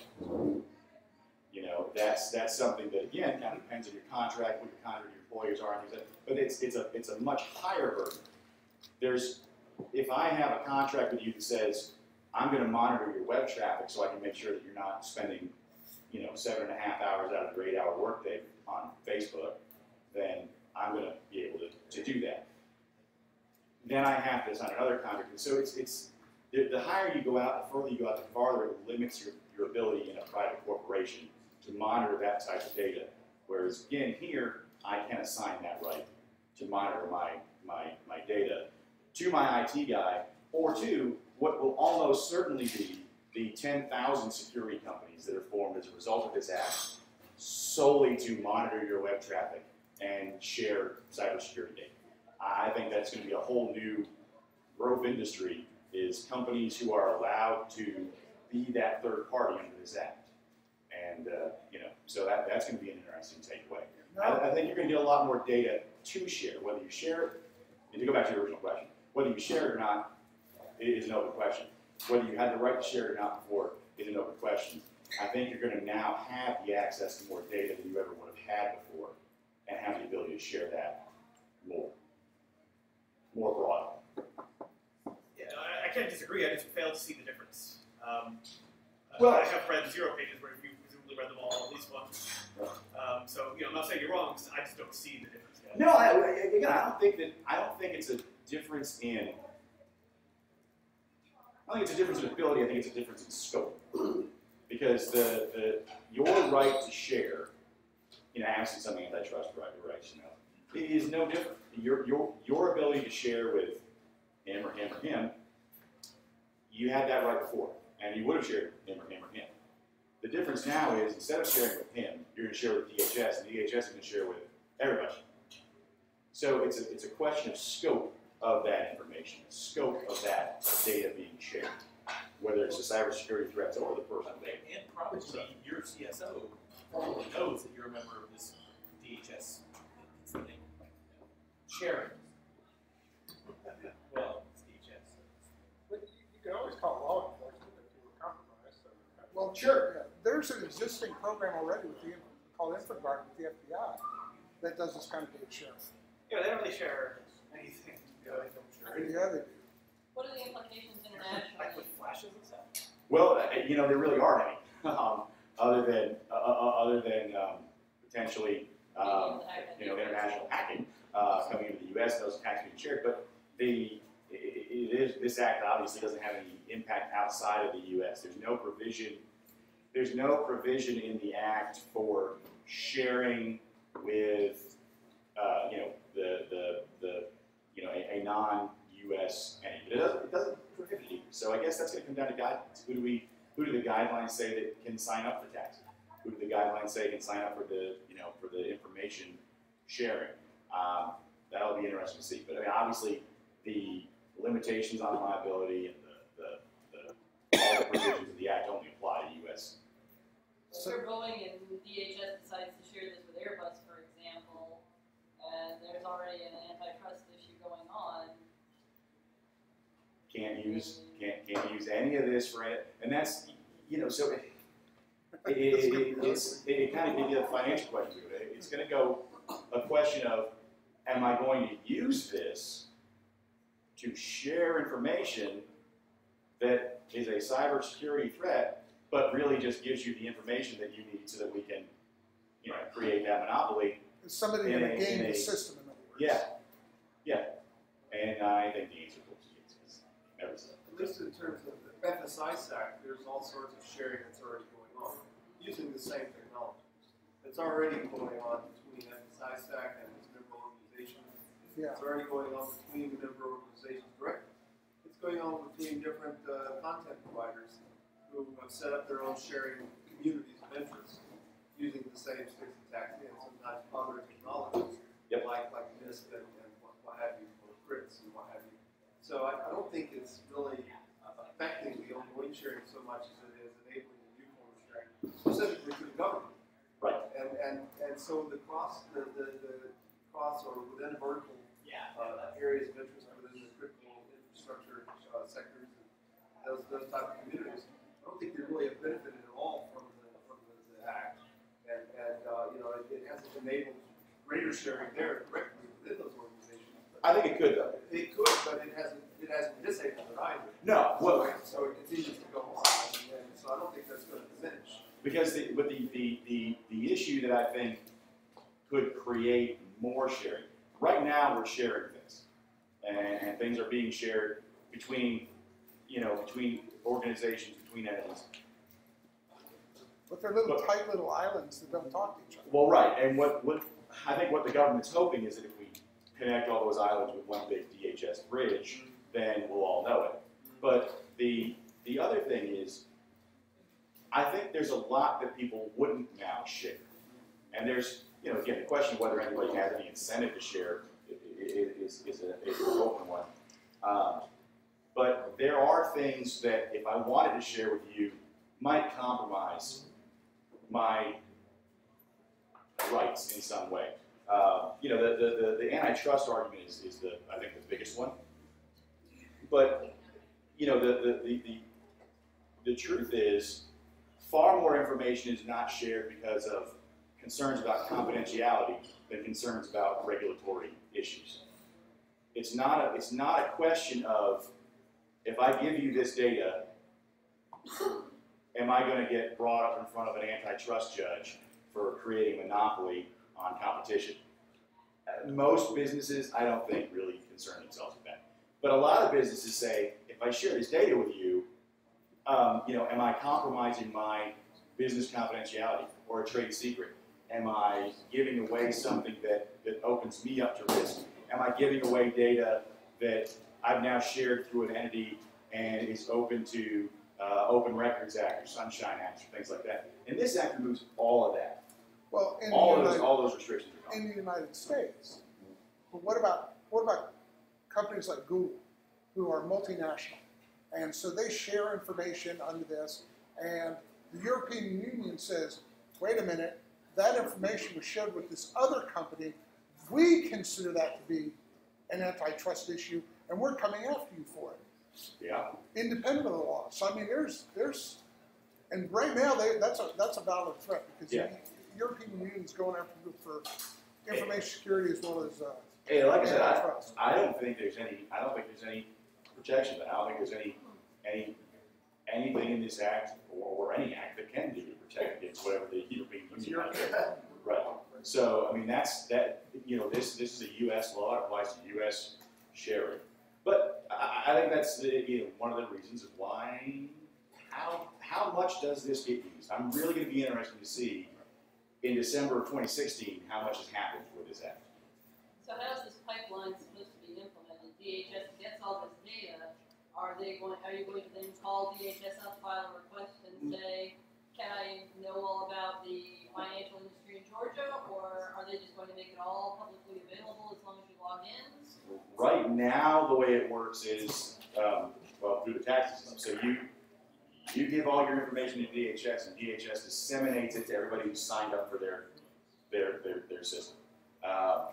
You know, that's that's something that, again, kind of depends on your contract, what your contract your employers are, and things like that. But it's it's a it's a much higher burden. There's, if I have a contract with you that says I'm going to monitor your web traffic so I can make sure that you're not spending, you know, seven and a half hours out of your eight-hour workday on Facebook, then I'm going to be able to, to do that. Then I have to sign another contract. And so it's it's the, the higher you go out, the further you go out, the farther it limits your, your ability in a private corporation to monitor that type of data. Whereas again, here I can assign that right to monitor my my my data to my I T guy, or to what will almost certainly be the ten thousand security companies that are formed as a result of this act, solely to monitor your web traffic and share cybersecurity data. I think that's going to be a whole new growth industry, is companies who are allowed to be that third party under this act. And, uh, you know, so that, that's going to be an interesting takeaway. I, I think you're going to get a lot more data to share. Whether you share it, and to go back to your original question, whether you share it or not, it is an open question. Whether you had the right to share it or not before is an open question. I think you're going to now have the access to more data than you ever would have had before, and have the ability to share that more, more broadly. Yeah, I, I can't disagree. I just fail to see the difference. Um, uh, Well- I have read zero pages where you presumably read them all, at least once. Um, so you know, I'm not saying you're wrong. I just don't see the difference yet. No, I, again, I don't think that I don't think it's a difference in. I don't think it's a difference in ability. I think it's a difference in scope. Because the, the your right to share, you know, absent some antitrust right, rights, you know, is no different. Your your your ability to share with him or him or him, you had that right before, and you would have shared with him or him or him. The difference now is instead of sharing with him, you're going to share with D H S, and D H S is going to share with everybody. So it's a it's a question of scope of that information, scope of that data being shared. Whether it's the cybersecurity threats or the personal data. And probably your C S O probably knows that you're a member of this D H S thing. Sharing. Well, it's D H S. But you, you can always call law enforcement if you were compromised. So Well, sure. Yeah. There's an existing program already with the called InfoGuard with the F B I that does this kind of data sharing. Yeah, they don't really share anything. You know, they don't share anything. Yeah, they do. What are the implications internationally? Like with flashes and stuff. Well, uh, you know, there really aren't any, um, other than uh, uh, other than um, potentially um, you know international hacking uh, coming into the U S. Those attacks being shared, but the it, it is this act obviously doesn't have any impact outside of the U S. There's no provision. There's no provision in the act for sharing with uh, you know the the the you know a, a non U S entity. It doesn't, it doesn't prohibit it. So I guess that's going to come down to guidelines. Who do we, who do the guidelines say that can sign up for taxes? Who do the guidelines say can sign up for the, you know, for the information sharing? Um, that'll be interesting to see. But I mean, obviously, the limitations on liability and the, the, the all the provisions of the act only apply to U S. So if you're going and D H S decides to share this with Airbus, for example, and there's already an antitrust issue going on. Can't use can't can't use any of this for it, and that's you know so it it, it, it, it's, it, it kind of gives you a financial question. It's going to go a question of, am I going to use this to share information that is a cybersecurity threat, but really just gives you the information that you need so that we can you know create that monopoly? Is somebody In going a- to game in the a- system, in other words? Yeah, yeah, and I think the answer is yes. Never said. At least in terms of the F S I S A C, there's all sorts of sharing that's already going on, using the same technology. It's already going on between F S I S A C and its member organizations. Yeah. It's already going on between the member organizations directly. It's going on between different uh, content providers who have set up their own sharing communities of interest using the same sticks and tacks and sometimes other technologies Yep. like like NIST and, and what, what have you, or crits and what have you. So I, I don't think it's really affecting the ongoing sharing so much as it is enabling the new form of sharing, specifically to the government. Right. And and and so the cross the the, the cross or within vertical uh, areas of interest within the critical infrastructure uh, sectors and those those type of communities, I don't think they really have benefited at all from the from the, the act. And and uh, you know it, it hasn't enabled greater sharing there directly within those organizations. I think it could though. It could, but it hasn't it hasn't disabled it either. No, well, So it continues to go on, and so I don't think that's going to diminish. because the, with the, the, the, the issue that I think could create more sharing. Right now, we're sharing things, and, and things are being shared between, you know, between organizations, between entities. But they're little But- tight little islands that don't talk to each other. Well, right, and what, what I think what the government's hoping is that if we connect all those islands with one big D H S bridge, then we'll all know it. But the the other thing is, I think there's a lot that people wouldn't now share, and there's you know again the question of whether anybody has any incentive to share is is a is an open one. Um, but there are things that if I wanted to share with you might compromise my rights in some way. Uh, you know, the, the, the, the antitrust argument is, is the, I think, the biggest one. But, you know, the, the, the, the, the truth is far more information is not shared because of concerns about confidentiality than concerns about regulatory issues. It's not a, it's not a question of if I give you this data, am I going to get brought up in front of an antitrust judge for creating a monopoly on competition? Uh, most businesses, I don't think, really concern themselves with that. But a lot of businesses say, if I share this data with you, um, you know, am I compromising my business confidentiality or a trade secret? Am I giving away something that, that opens me up to risk? Am I giving away data that I've now shared through an entity and is open to uh, Open Records Act or Sunshine Act or things like that? And this act removes all of that. Well, in all the those, United, all those restrictions are gone. in the United States. But what about what about companies like Google, who are multinational, and so they share information under this, and the European Union says, wait a minute, that information was shared with this other company. We consider that to be an antitrust issue, and we're coming after you for it. Yeah. Independent of the law. So I mean, there's there's, and right now they that's a that's a valid threat because Yeah. the European Union is going after you for information security as well as. Uh, Hey, like I said, I, antitrust. I don't think there's any. I don't think there's any protection. But I don't think there's any any anything in this act or, or any act that can do to protect against whatever the European Union has. Right. So I mean, that's that. You know, this this is a U S law. It applies to U S sharing. But I, I think that's the, you know, one of the reasons of why. How how much does this get used? I'm really going to be interested to see in December of twenty sixteen how much has happened with this act. So how is this pipeline supposed to be implemented? D H S gets all this data. Are they going? Are you going to then call D H S up, file a request, and say, "Can I know all about the financial industry in Georgia?" Or are they just going to make it all publicly available as long as you log in? Right now, the way it works is um, well through the tax system. So you you give all your information to D H S, and D H S disseminates it to everybody who's signed up for their their their, their system. Uh,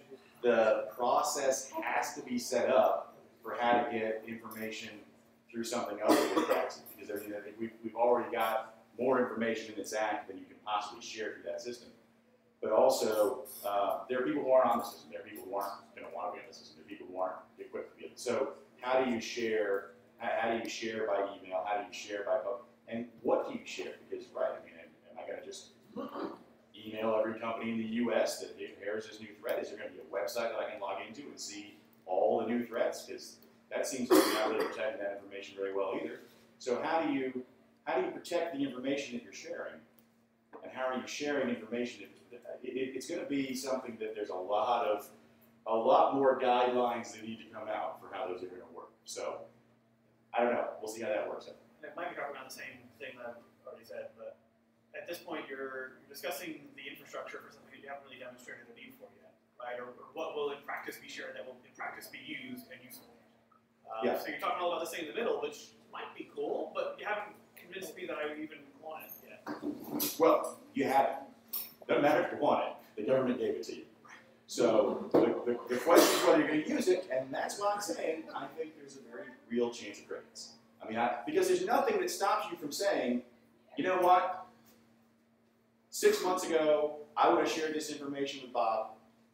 The process has to be set up for how to get information through something other than taxes, because I mean, I think we've, we've already got more information in this act than you can possibly share through that system. But also, uh, there are people who aren't on the system. There are people who aren't going to want to be on the system. There are people who aren't equipped to be on it. So how do you share? How, how do you share by email? How do you share by phone? And what do you share? Because, right, I mean, am, am I going to just email every company in the U S that here's this new threat? Is there going to be a website that I can log into and see all the new threats? Because that seems to be not really protecting that information very well either. So how do you how do you protect the information that you're sharing? And how are you sharing information? It, it, it's going to be something that there's a lot of a lot more guidelines that need to come out for how those are going to work. So I don't know. We'll see how that works out. It might be talking about the same thing that I've already said, but at this point, you're discussing the infrastructure for something that you haven't really demonstrated a need for yet, right? Or, or what will in practice be shared that will in practice be used and useful. Um, Yeah. So you're talking all about this thing in the middle, which might be cool, but you haven't convinced me that I even want it yet. Well, you have it. Doesn't matter if you want it. The government gave it to you. So the, the, the question is whether you're going to use it, and that's why I'm saying I think there's a very real chance of crickets. I mean, I, because there's nothing that stops you from saying, you know what? Six months ago, I would have shared this information with Bob.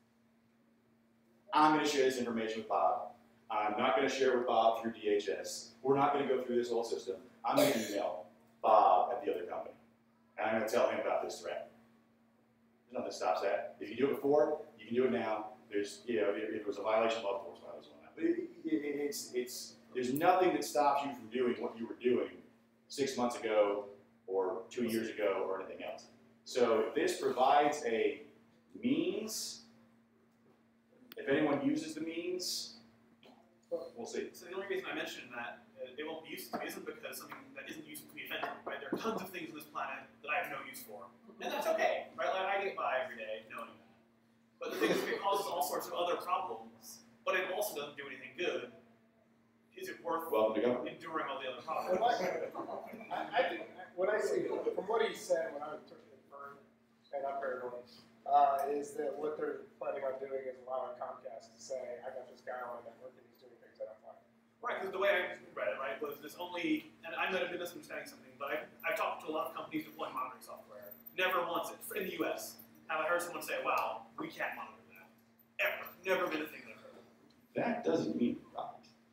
I'm going to share this information with Bob. I'm not going to share it with Bob through D H S. We're not going to go through this whole system. I'm going to email Bob at the other company, and I'm going to tell him about this threat. There's nothing that stops that. If you do it before, you can do it now. There's, you know, if, if it was a violation of law, of course, violation of law. But it, it, it's, it's, there's nothing that stops you from doing what you were doing six months ago, or two years ago, or anything else. So if this provides a means, if anyone uses the means, we'll see. So the only reason I mentioned that uh, it won't be useful to me isn't because something that isn't useful to me offends me, right? There are tons of things on this planet that I have no use for. And that's okay, right? Like, I get by every day knowing that. But the thing is, if it causes all sorts of other problems, but it also doesn't do anything good, is it worth Welcome to government. enduring all the other Well, problems? I, I think what I see from what he said when I was inferring, and I'm paranoid, uh, is that what they're planning on doing is allowing Comcast to say, I got this guy on my network and he's doing things that I'm fine. Right, because the way I read it, right, was this only, and I might have been misunderstanding something, but I, I've talked to a lot of companies deploying monitoring software. Never once, in the U S, have I heard someone say, wow, we can't monitor that. Ever. Never been a thing that I've heard. That doesn't mean right. Um,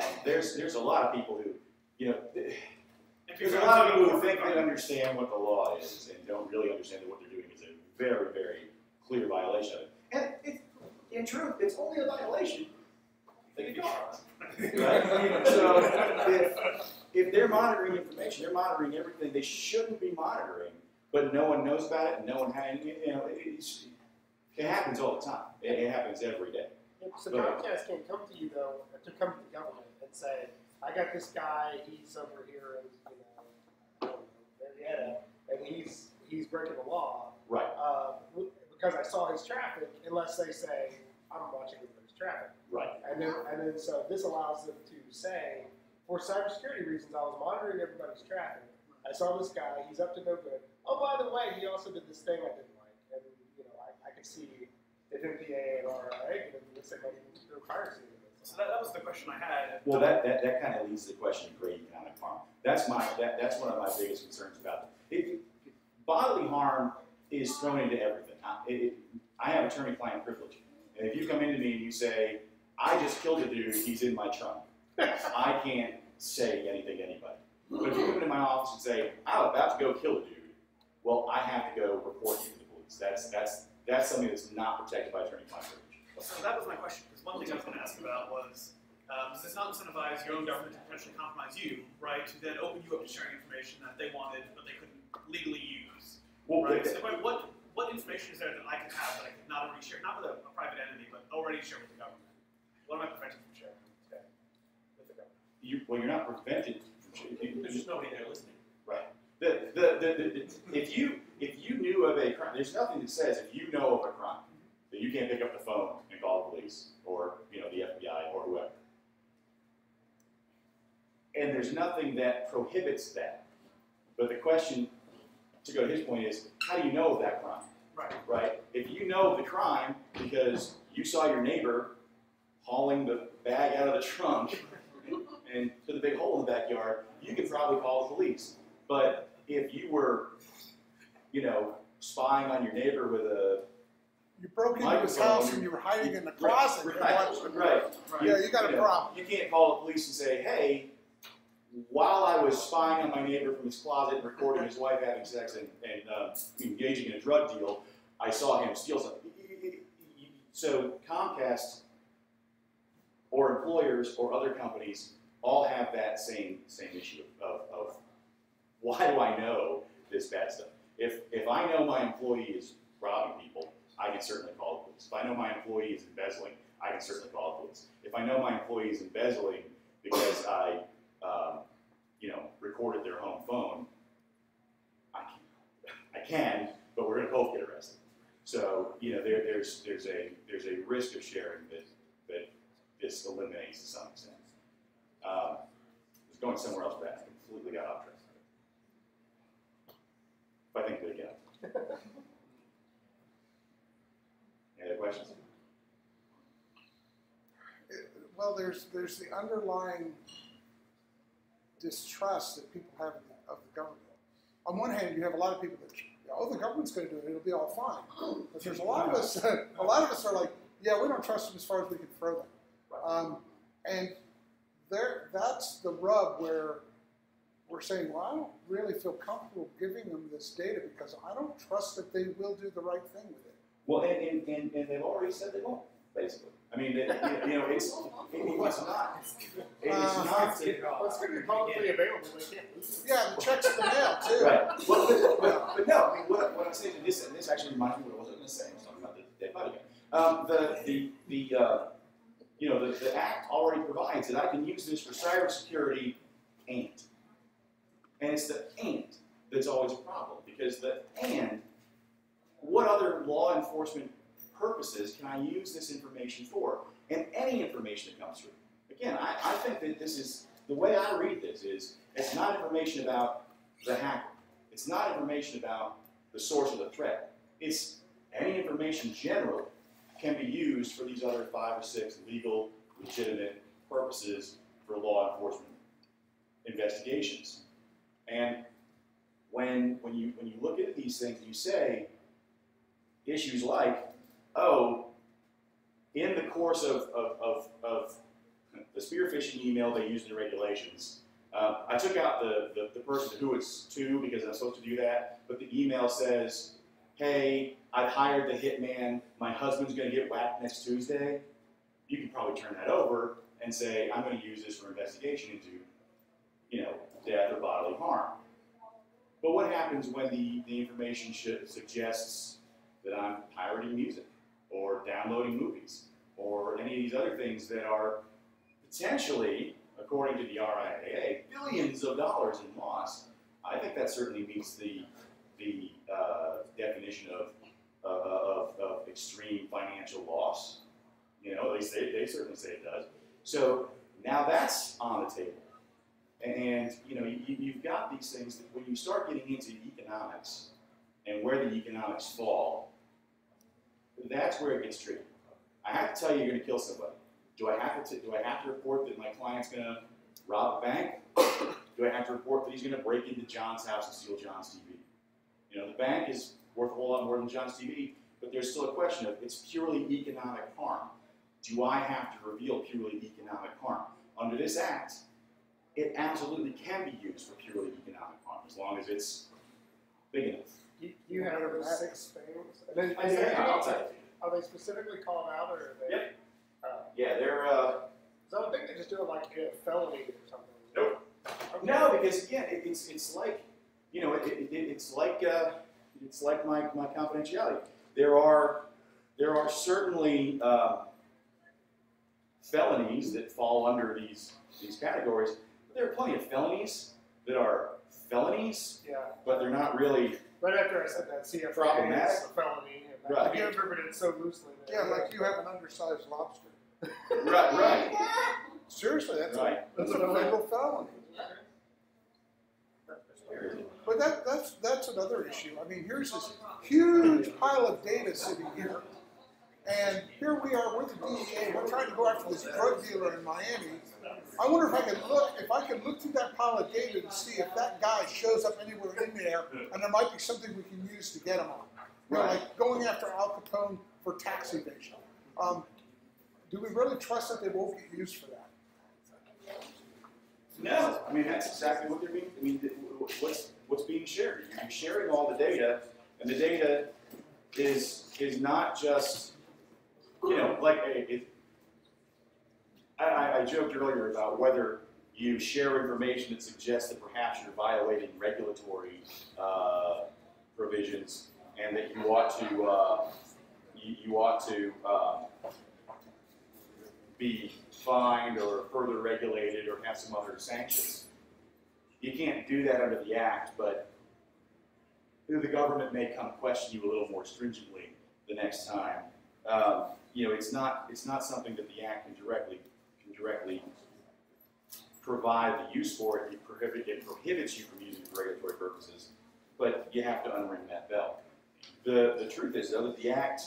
Um, there's there's a lot of people who, you know, If there's you're a lot of people who talking think about- they understand what the law is and don't really understand that what they're doing is a very, very clear violation of it. And it, in truth, it's only a violation if you are. Right? So if, if they're monitoring information, they're monitoring everything they shouldn't be monitoring, but no one knows about it, and no one has, you know, it's, it happens all the time. It, it happens every day. So Comcast can come to you though, to come to the government and say, I got this guy, he's over here in, you know, I don't know, Marietta, and he's he's breaking the law. Right. Uh, because I saw his traffic, unless they say, I'm watching everybody's traffic. Right. And then, and then so this allows them to say, for cybersecurity reasons, I was monitoring everybody's traffic. I saw this guy, he's up to no good. Oh, by the way, he also did this thing I didn't like. And, you know, I, I could see if N P A and R I A, and this thing might even do piracy. So that, that was the question I had. Well, that, that, that kind of leads to the question of great economic harm. That's my that, that's one of my biggest concerns about it. It, bodily harm is thrown into everything. I, it, I have attorney-client privilege, and if you come into me and you say, "I just killed a dude, he's in my trunk," I can't say anything to anybody. But if you come into my office and say, "I'm about to go kill a dude," well, I have to go report you to the police. That's that's that's something that's not protected by attorney-client privilege. So that was my question, because one thing I was going to ask about was, um, does this not incentivize your own government to potentially compromise you, right, to then open you up to sharing information that they wanted but they couldn't legally use, Well, right? the- So what, what what information is there that I can have that I could not already share, not with a, a private entity, but already share with the government? What am I prevented from sharing today with the government? You, well, you're not prevented from sharing. There's just nobody there listening. Right. The, the, the, the, the, if you if you knew of a crime, there's nothing that says if you know of a crime that you can't pick up the phone and call the police or you know the F B I or whoever. And there's nothing that prohibits that. But the question, to go to his point, is how do you know of that crime? Right. Right. If you know of the crime because you saw your neighbor hauling the bag out of the trunk and put a big hole in the backyard, you can probably call the police. But if you were, you know, spying on your neighbor with a You broke into his microphone, house and you were hiding in the closet. and right, watched him. right, Right. Yeah, you got a know, problem. You can't call the police and say, hey, while I was spying on my neighbor from his closet and recording his wife having sex and, and uh, engaging in a drug deal, I saw him steal something. So Comcast or employers or other companies all have that same same issue of, of why do I know this bad stuff? If if I know my employee is robbing people, I can certainly call the police. If I know my employee is embezzling, I can certainly call the police. If I know my employee is embezzling because I, um, you know, recorded their home phone, I can, I can, but we're going to both get arrested. So, you know, there, there's there's a there's a risk of sharing that that this eliminates to some extent. Um, I was going somewhere else, but I completely got off track. If I think of it again. Any other questions? It- Well, there's there's the underlying distrust that people have of the, of the government. On one hand, you have a lot of people that, oh, the government's going to do it; it'll be all fine. But there's a lot of us. A lot of us are like, yeah, we don't trust them as far as we can throw them. Um, and there, that's the rub where we're saying, well, I don't really feel comfortable giving them this data because I don't trust that they will do the right thing with it. Well, and, and, and, and they've already said they won't, basically. I mean, they, you know, it's, it, it's not, it's Uh, not, Well, it's going to be publicly available. They can't lose it. Yeah, the checks in the mail too. right. Well, but, but, but no, I mean, what, what I'm saying, and this, and this actually reminds me of what I was going to say. I was talking about the dead body guy. Um, the, the, the, uh, you know, the, the Act already provides that I can use this for cybersecurity and. And it's the and that's always a problem, because the and, what other law enforcement purposes can I use this information for? And any information that comes through. Again, I, I think that this is, the way I read this is, it's not information about the hacker. It's not information about the source of the threat. It's any information generally can be used for these other five or six legal, legitimate purposes for law enforcement investigations. And when, when, you, when you look at these things, you say issues like, oh, in the course of, of, of, of the spear phishing email they use in the regulations. Um, I took out the, the, the person who it's to because I'm supposed to do that, but the email says, hey, I've hired the hitman, my husband's gonna get whacked next Tuesday. You can probably turn that over and say, I'm gonna use this for investigation into, you know, death or bodily harm. But what happens when the, the information should, suggests that I'm pirating music or downloading movies or any of these other things that are potentially, according to the R I A A, billions of dollars in loss? I think that certainly meets the, the uh, definition of, uh, of, of extreme financial loss. You know, at least they, they certainly say it does. So now that's on the table. And, you know, you, you've got these things that when you start getting into economics and where the economics fall, that's where it gets tricky. I have to tell you you're going to kill somebody. Do I have to, do I have to report that my client's going to rob a bank? Do I have to report that he's going to break into John's house and steal John's T V? You know, the bank is worth a whole lot more than John's T V, but there's still a question of it's purely economic harm. Do I have to reveal purely economic harm? Under this act, it absolutely can be used for purely economic harm as long as it's big enough. You, you have those six things? And then, I is there- I'll tell you. are they specifically called out, or are they? Yep. Uh, Yeah, they're, uh, so I would think they just do it like a felony or something. Nope. Okay. no, because again, it, it's, it's like, you know, it, it, it's like, uh, it's like my, my confidentiality. There are, there are certainly, uh, felonies that fall under these, these categories. But there are plenty of felonies that are felonies, Yeah. but they're not really. Right after I said that, C F A Problematic. is a felony, and Right. you interpreted it so loosely. That Yeah, like you have an undersized lobster. Right, right, Seriously, that's a, right. that's a federal felony. But that, that's, that's another issue. I mean, here's this huge pile of data sitting here, and here we are with the D E A, we're trying to go after this drug dealer in Miami. I wonder if I can look, if I can look through that pile of data to see if that guy shows up anywhere in there, and there might be something we can use to get him on. You know, like going after Al Capone for tax evasion. Um, do we really trust that they won't get used for that? No, I mean, that's exactly what they're being, I mean, what's, what's being shared. You're sharing all the data, and the data is, is not just, you know, like, it, I, I joked earlier about whether you share information that suggests that perhaps you're violating regulatory uh, provisions and that you ought to, uh, you, you ought to um, be fined or further regulated or have some other sanctions. You can't do that under the Act, but the government may come question you a little more stringently the next time. Um, you know, it's not it's not something that the Act can directly can directly provide the use for. It, it, prohibit, it prohibits you from using it for regulatory purposes, but you have to unring that bell. The the truth is, though, that the Act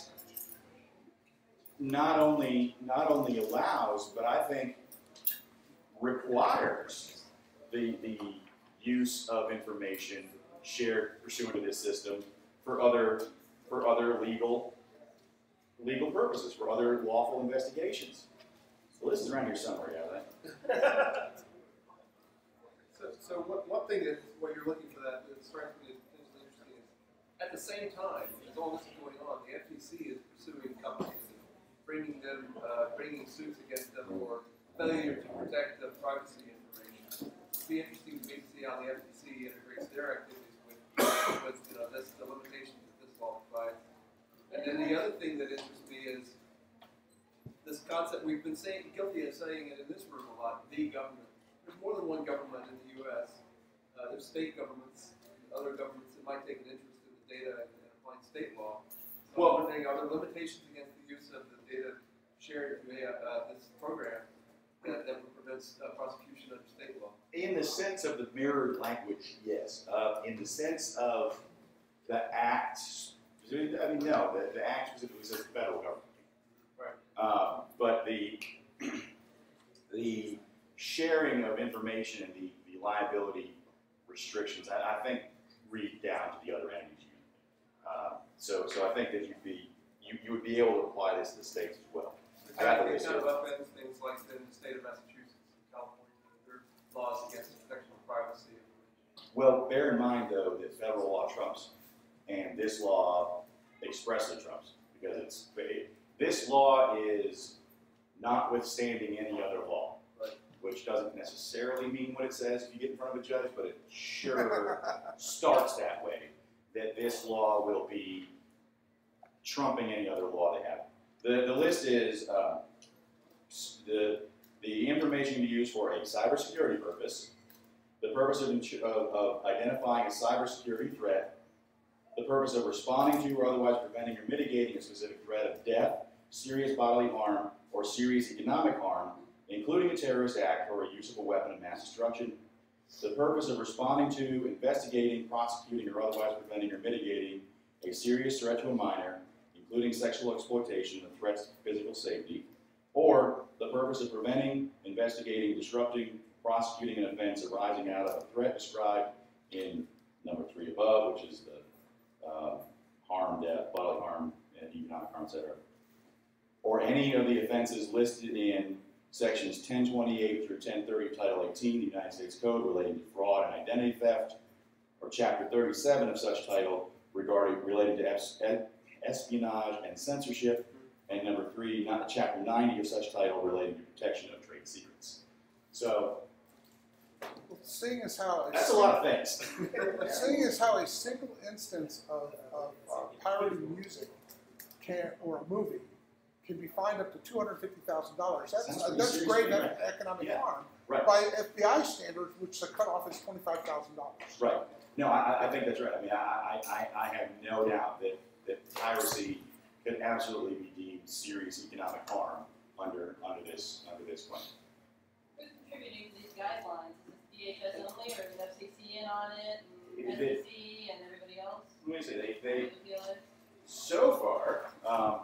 not only not only allows, but I think requires the the use of information shared pursuant to this system for other for other legal legal purposes, for other lawful investigations. So this is around here somewhere, yeah, right? So, so what, one thing is, when you're looking for that, that strikes me as as interesting is, at the same time, as all this is going on, the F T C is pursuing companies, bringing them, uh, bringing suits against them for failure to protect the privacy information. It'd be interesting to me to see how the F T C integrates their activities with, with you know, this, the limitations that this law provides. And then the other thing that interests me is this concept, we've been saying, guilty of saying it in this room a lot, the government. There's more than one government in the U S. Uh, there's state governments, other governments that might take an interest in the data and, and applying state law. So Well, I'm wondering, are there limitations against the use of the data shared through uh, this program that, that would prevent uh, prosecution under state law? In the sense of the mirrored language, yes. Uh, in the sense of the Act, I mean, no, the, the Act specifically says the federal government. Right. Um, but the the sharing of information and the, the liability restrictions, I, I think, read down to the other entities. Uh, so, so I think that you'd be you, you would be able to apply this to the states as well. It kind of upends things like in the state of Massachusetts. Well, bear in mind though that federal law trumps, and this law expressly trumps, because it's, this law is notwithstanding any other law, which doesn't necessarily mean what it says if you get in front of a judge, but it sure starts that way, that this law will be trumping any other law they have. The, the list is uh, the, the information to be used for a cybersecurity purpose, the purpose of, of, of identifying a cybersecurity threat, the purpose of responding to or otherwise preventing or mitigating a specific threat of death, serious bodily harm, or serious economic harm, including a terrorist act or a use of a weapon of mass destruction, the purpose of responding to, investigating, prosecuting, or otherwise preventing or mitigating a serious threat to a minor, including sexual exploitation or threats to physical safety, or the purpose of preventing, investigating, disrupting, prosecuting an offense arising out of a threat described in number three above, which is the uh, harm, death, bodily harm, and economic harm, et cetera, or any of the offenses listed in sections ten twenty-eight through ten thirty of Title eighteen of the United States Code relating to fraud and identity theft, or Chapter thirty-seven of such title regarding related to es espionage and censorship, and number three, not Chapter ninety of such title relating to protection of trade secrets. So, Well, seeing as how that's a lot of things. seeing as how a single instance of, of uh, pirated music can, or a movie can be fined up to two hundred fifty thousand dollars. That's, Sounds uh, pretty that's serious great to me, right? economic Yeah. harm. Right. By F B I standards, which the cutoff is twenty-five thousand dollars. Right. No, I, I think that's right. I mean, I, I, I have no doubt that, that piracy could absolutely be deemed serious economic harm under under this under this claim. Who's contributing to these guidelines? Is it D H S only, or is F C C in on it, and If it- N C C and everybody else? Let me say they they What the deal is? so far. Um,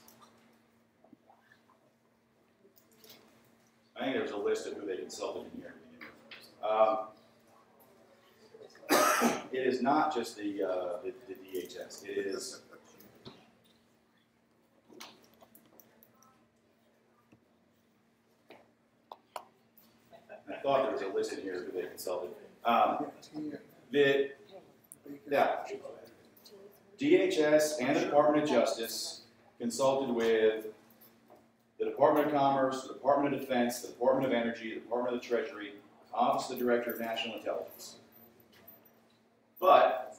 I think there's a list of who they consulted in here. Um, it is not just the, uh, the, the D H S. It is. I thought there was a list in here of who they consulted. Um, the, yeah, D H S and the Department of Justice consulted with the Department of Commerce, the Department of Defense, the Department of Energy, the Department of the Treasury, Office of the Director of National Intelligence. But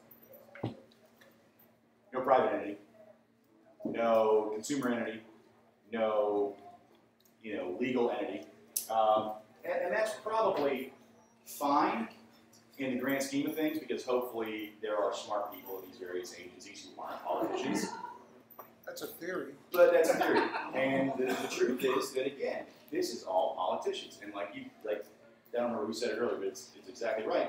no private entity, no consumer entity, no you know legal entity, um, and, and that's probably fine in the grand scheme of things, because hopefully there are smart people in these various agencies who aren't politicians. That's a theory. But that's a theory. And the, the truth is that, again, this is all politicians. And like you, like, I don't remember who said it earlier, but it's, it's exactly right.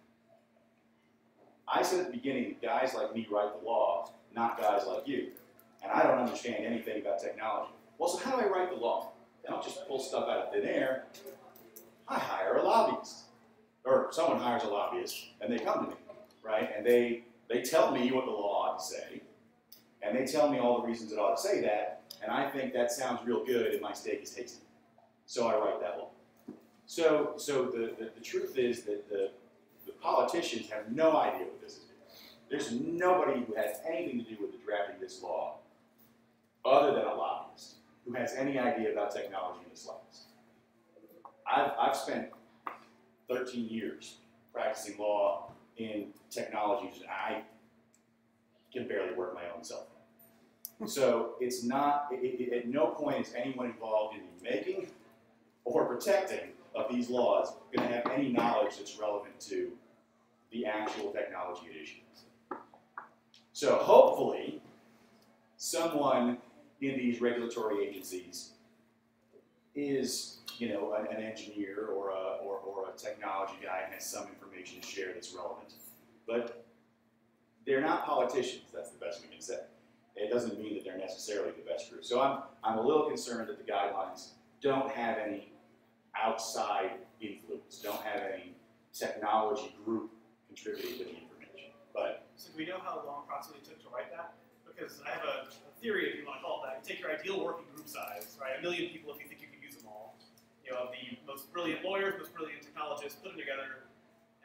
I said at the beginning that guys like me write the law, not guys like you. And I don't understand anything about technology. Well, so how do I write the law? I don't just pull stuff out of thin air. I hire a lobbyist. Or someone hires a lobbyist, and they come to me, right? And they, they tell me what the law ought to say. And they tell me all the reasons it ought to say that, and I think that sounds real good, and my steak is tasty. So I write that law. So, so the, the, the truth is that the, the politicians have no idea what this is doing. There's nobody who has anything to do with the drafting of this law other than a lobbyist who has any idea about technology in the slightest. I've, I've spent thirteen years practicing law in technologies, and I can barely work my own cell phone. So it's not, it, it, at no point is anyone involved in the making or protecting of these laws going to have any knowledge that's relevant to the actual technology at issue. So hopefully, someone in these regulatory agencies is, you know, an, an engineer or a, or, or a technology guy and has some information to share that's relevant. But they're not politicians, that's the best we can say. It doesn't mean that they're necessarily the best group. So I'm, I'm a little concerned that the guidelines don't have any outside influence, don't have any technology group contributing to the information. But So do we know how long approximately it took to write that? Because I have a, a theory, if you want to call it that. You take your ideal working group size, right? A million people if you think you can use them all. You know, the most brilliant lawyers, most brilliant technologists, put them together,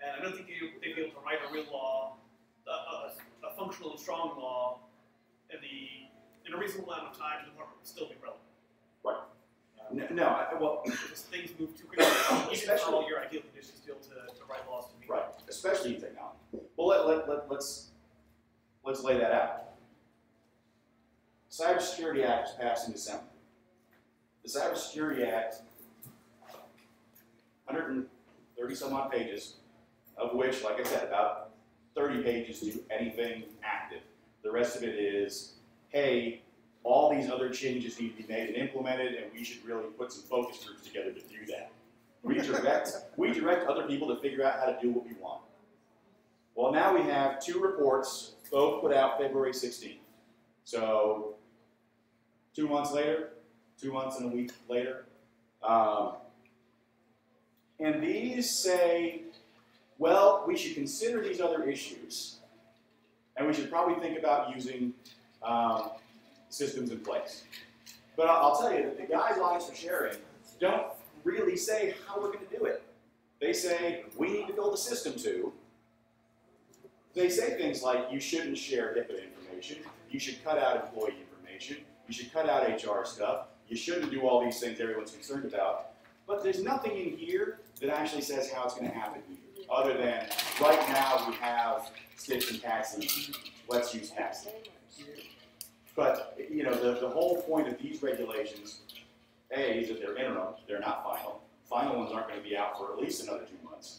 And I don't think they, they'd be able to write a real law, a, a, a functional and strong law, in the in a reasonable amount of time, and the department would still be relevant. Right. No, no I, well, Because things move too quickly, even for all your ideal conditions, to be able to, to write laws to meet. right, especially in technology. Well, let, let, let, let's, let's lay that out. Cybersecurity Act was passed in December. The Cybersecurity Act, one hundred thirty some odd pages, of which, like I said, about thirty pages do anything active. The rest of it is, hey, all these other changes need to be made and implemented, and we should really put some focus groups together to do that. We direct, we direct other people to figure out how to do what we want. Well, now we have two reports, both put out February sixteenth. So, two months later, two months and a week later. Um, and these say, well, we should consider these other issues, and we should probably think about using um, systems in place. But I'll, I'll tell you that the guidelines for sharing don't really say how we're going to do it. They say, we need to build a system to. They say things like, you shouldn't share HIPAA information, you should cut out employee information, you should cut out H R stuff, you shouldn't do all these things everyone's concerned about. But there's nothing in here that actually says how it's going to happen here, other than right now we have sticks and taxis, let's use taxis. But, you know, the, the whole point of these regulations, A, is that they're interim, they're not final. Final ones aren't going to be out for at least another two months.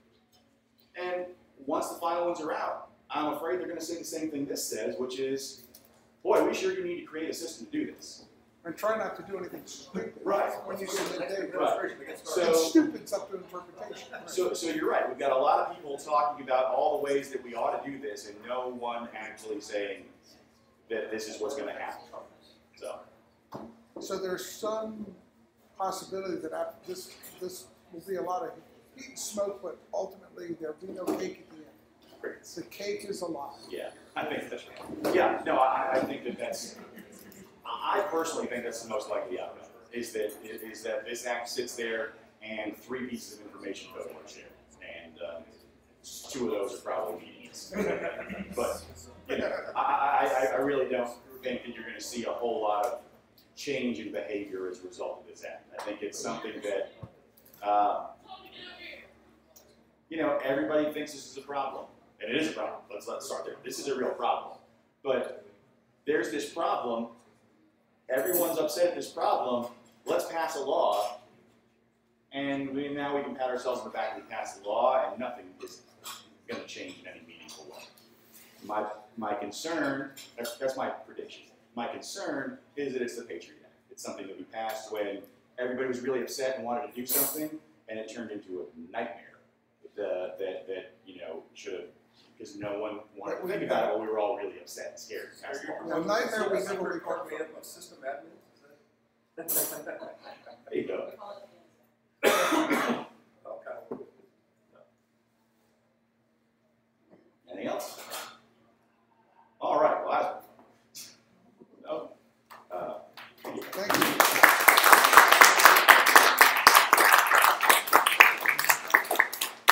And once the final ones are out, I'm afraid they're going to say the same thing this says, which is, boy, we sure do need to create a system to do this. And try not to do anything stupid. Right. When you submit data. Right. So, So, stupid's up to interpretation. so, so you're right. We've got a lot of people talking about all the ways that we ought to do this, and no one actually saying that this is what's going to happen. So, So there's some possibility that after this, this will be a lot of heat and smoke, but ultimately there'll be no cake at the end. The cake is a lie. yeah, I think that's right. Yeah, no, I, I think that that's. I personally think that's the most likely outcome. Is that is that this act sits there and three pieces of information code are shared, and um, two of those are probably meetings. But you know, I, I I really don't think that you're going to see a whole lot of change in behavior as a result of this act. I think it's something that, uh, you know, everybody thinks this is a problem, and it is a problem. Let's let's start there. This is a real problem, but there's this problem. Everyone's upset at this problem. Let's pass a law, and we, now we can pat ourselves on the back. We passed the law, and nothing is going to change in any meaningful way. My my concern, that's, that's my prediction. My concern is that it's the Patriot Act. It's something that we passed when everybody was really upset and wanted to do something, and it turned into a nightmare the, that, that, you know, should have, because no one wanted to think about it while we were all really upset and scared. That's the Well, nightmare was never Separate required. department of system admins, is that? There you go. We call it cancer. Okay. Anything else?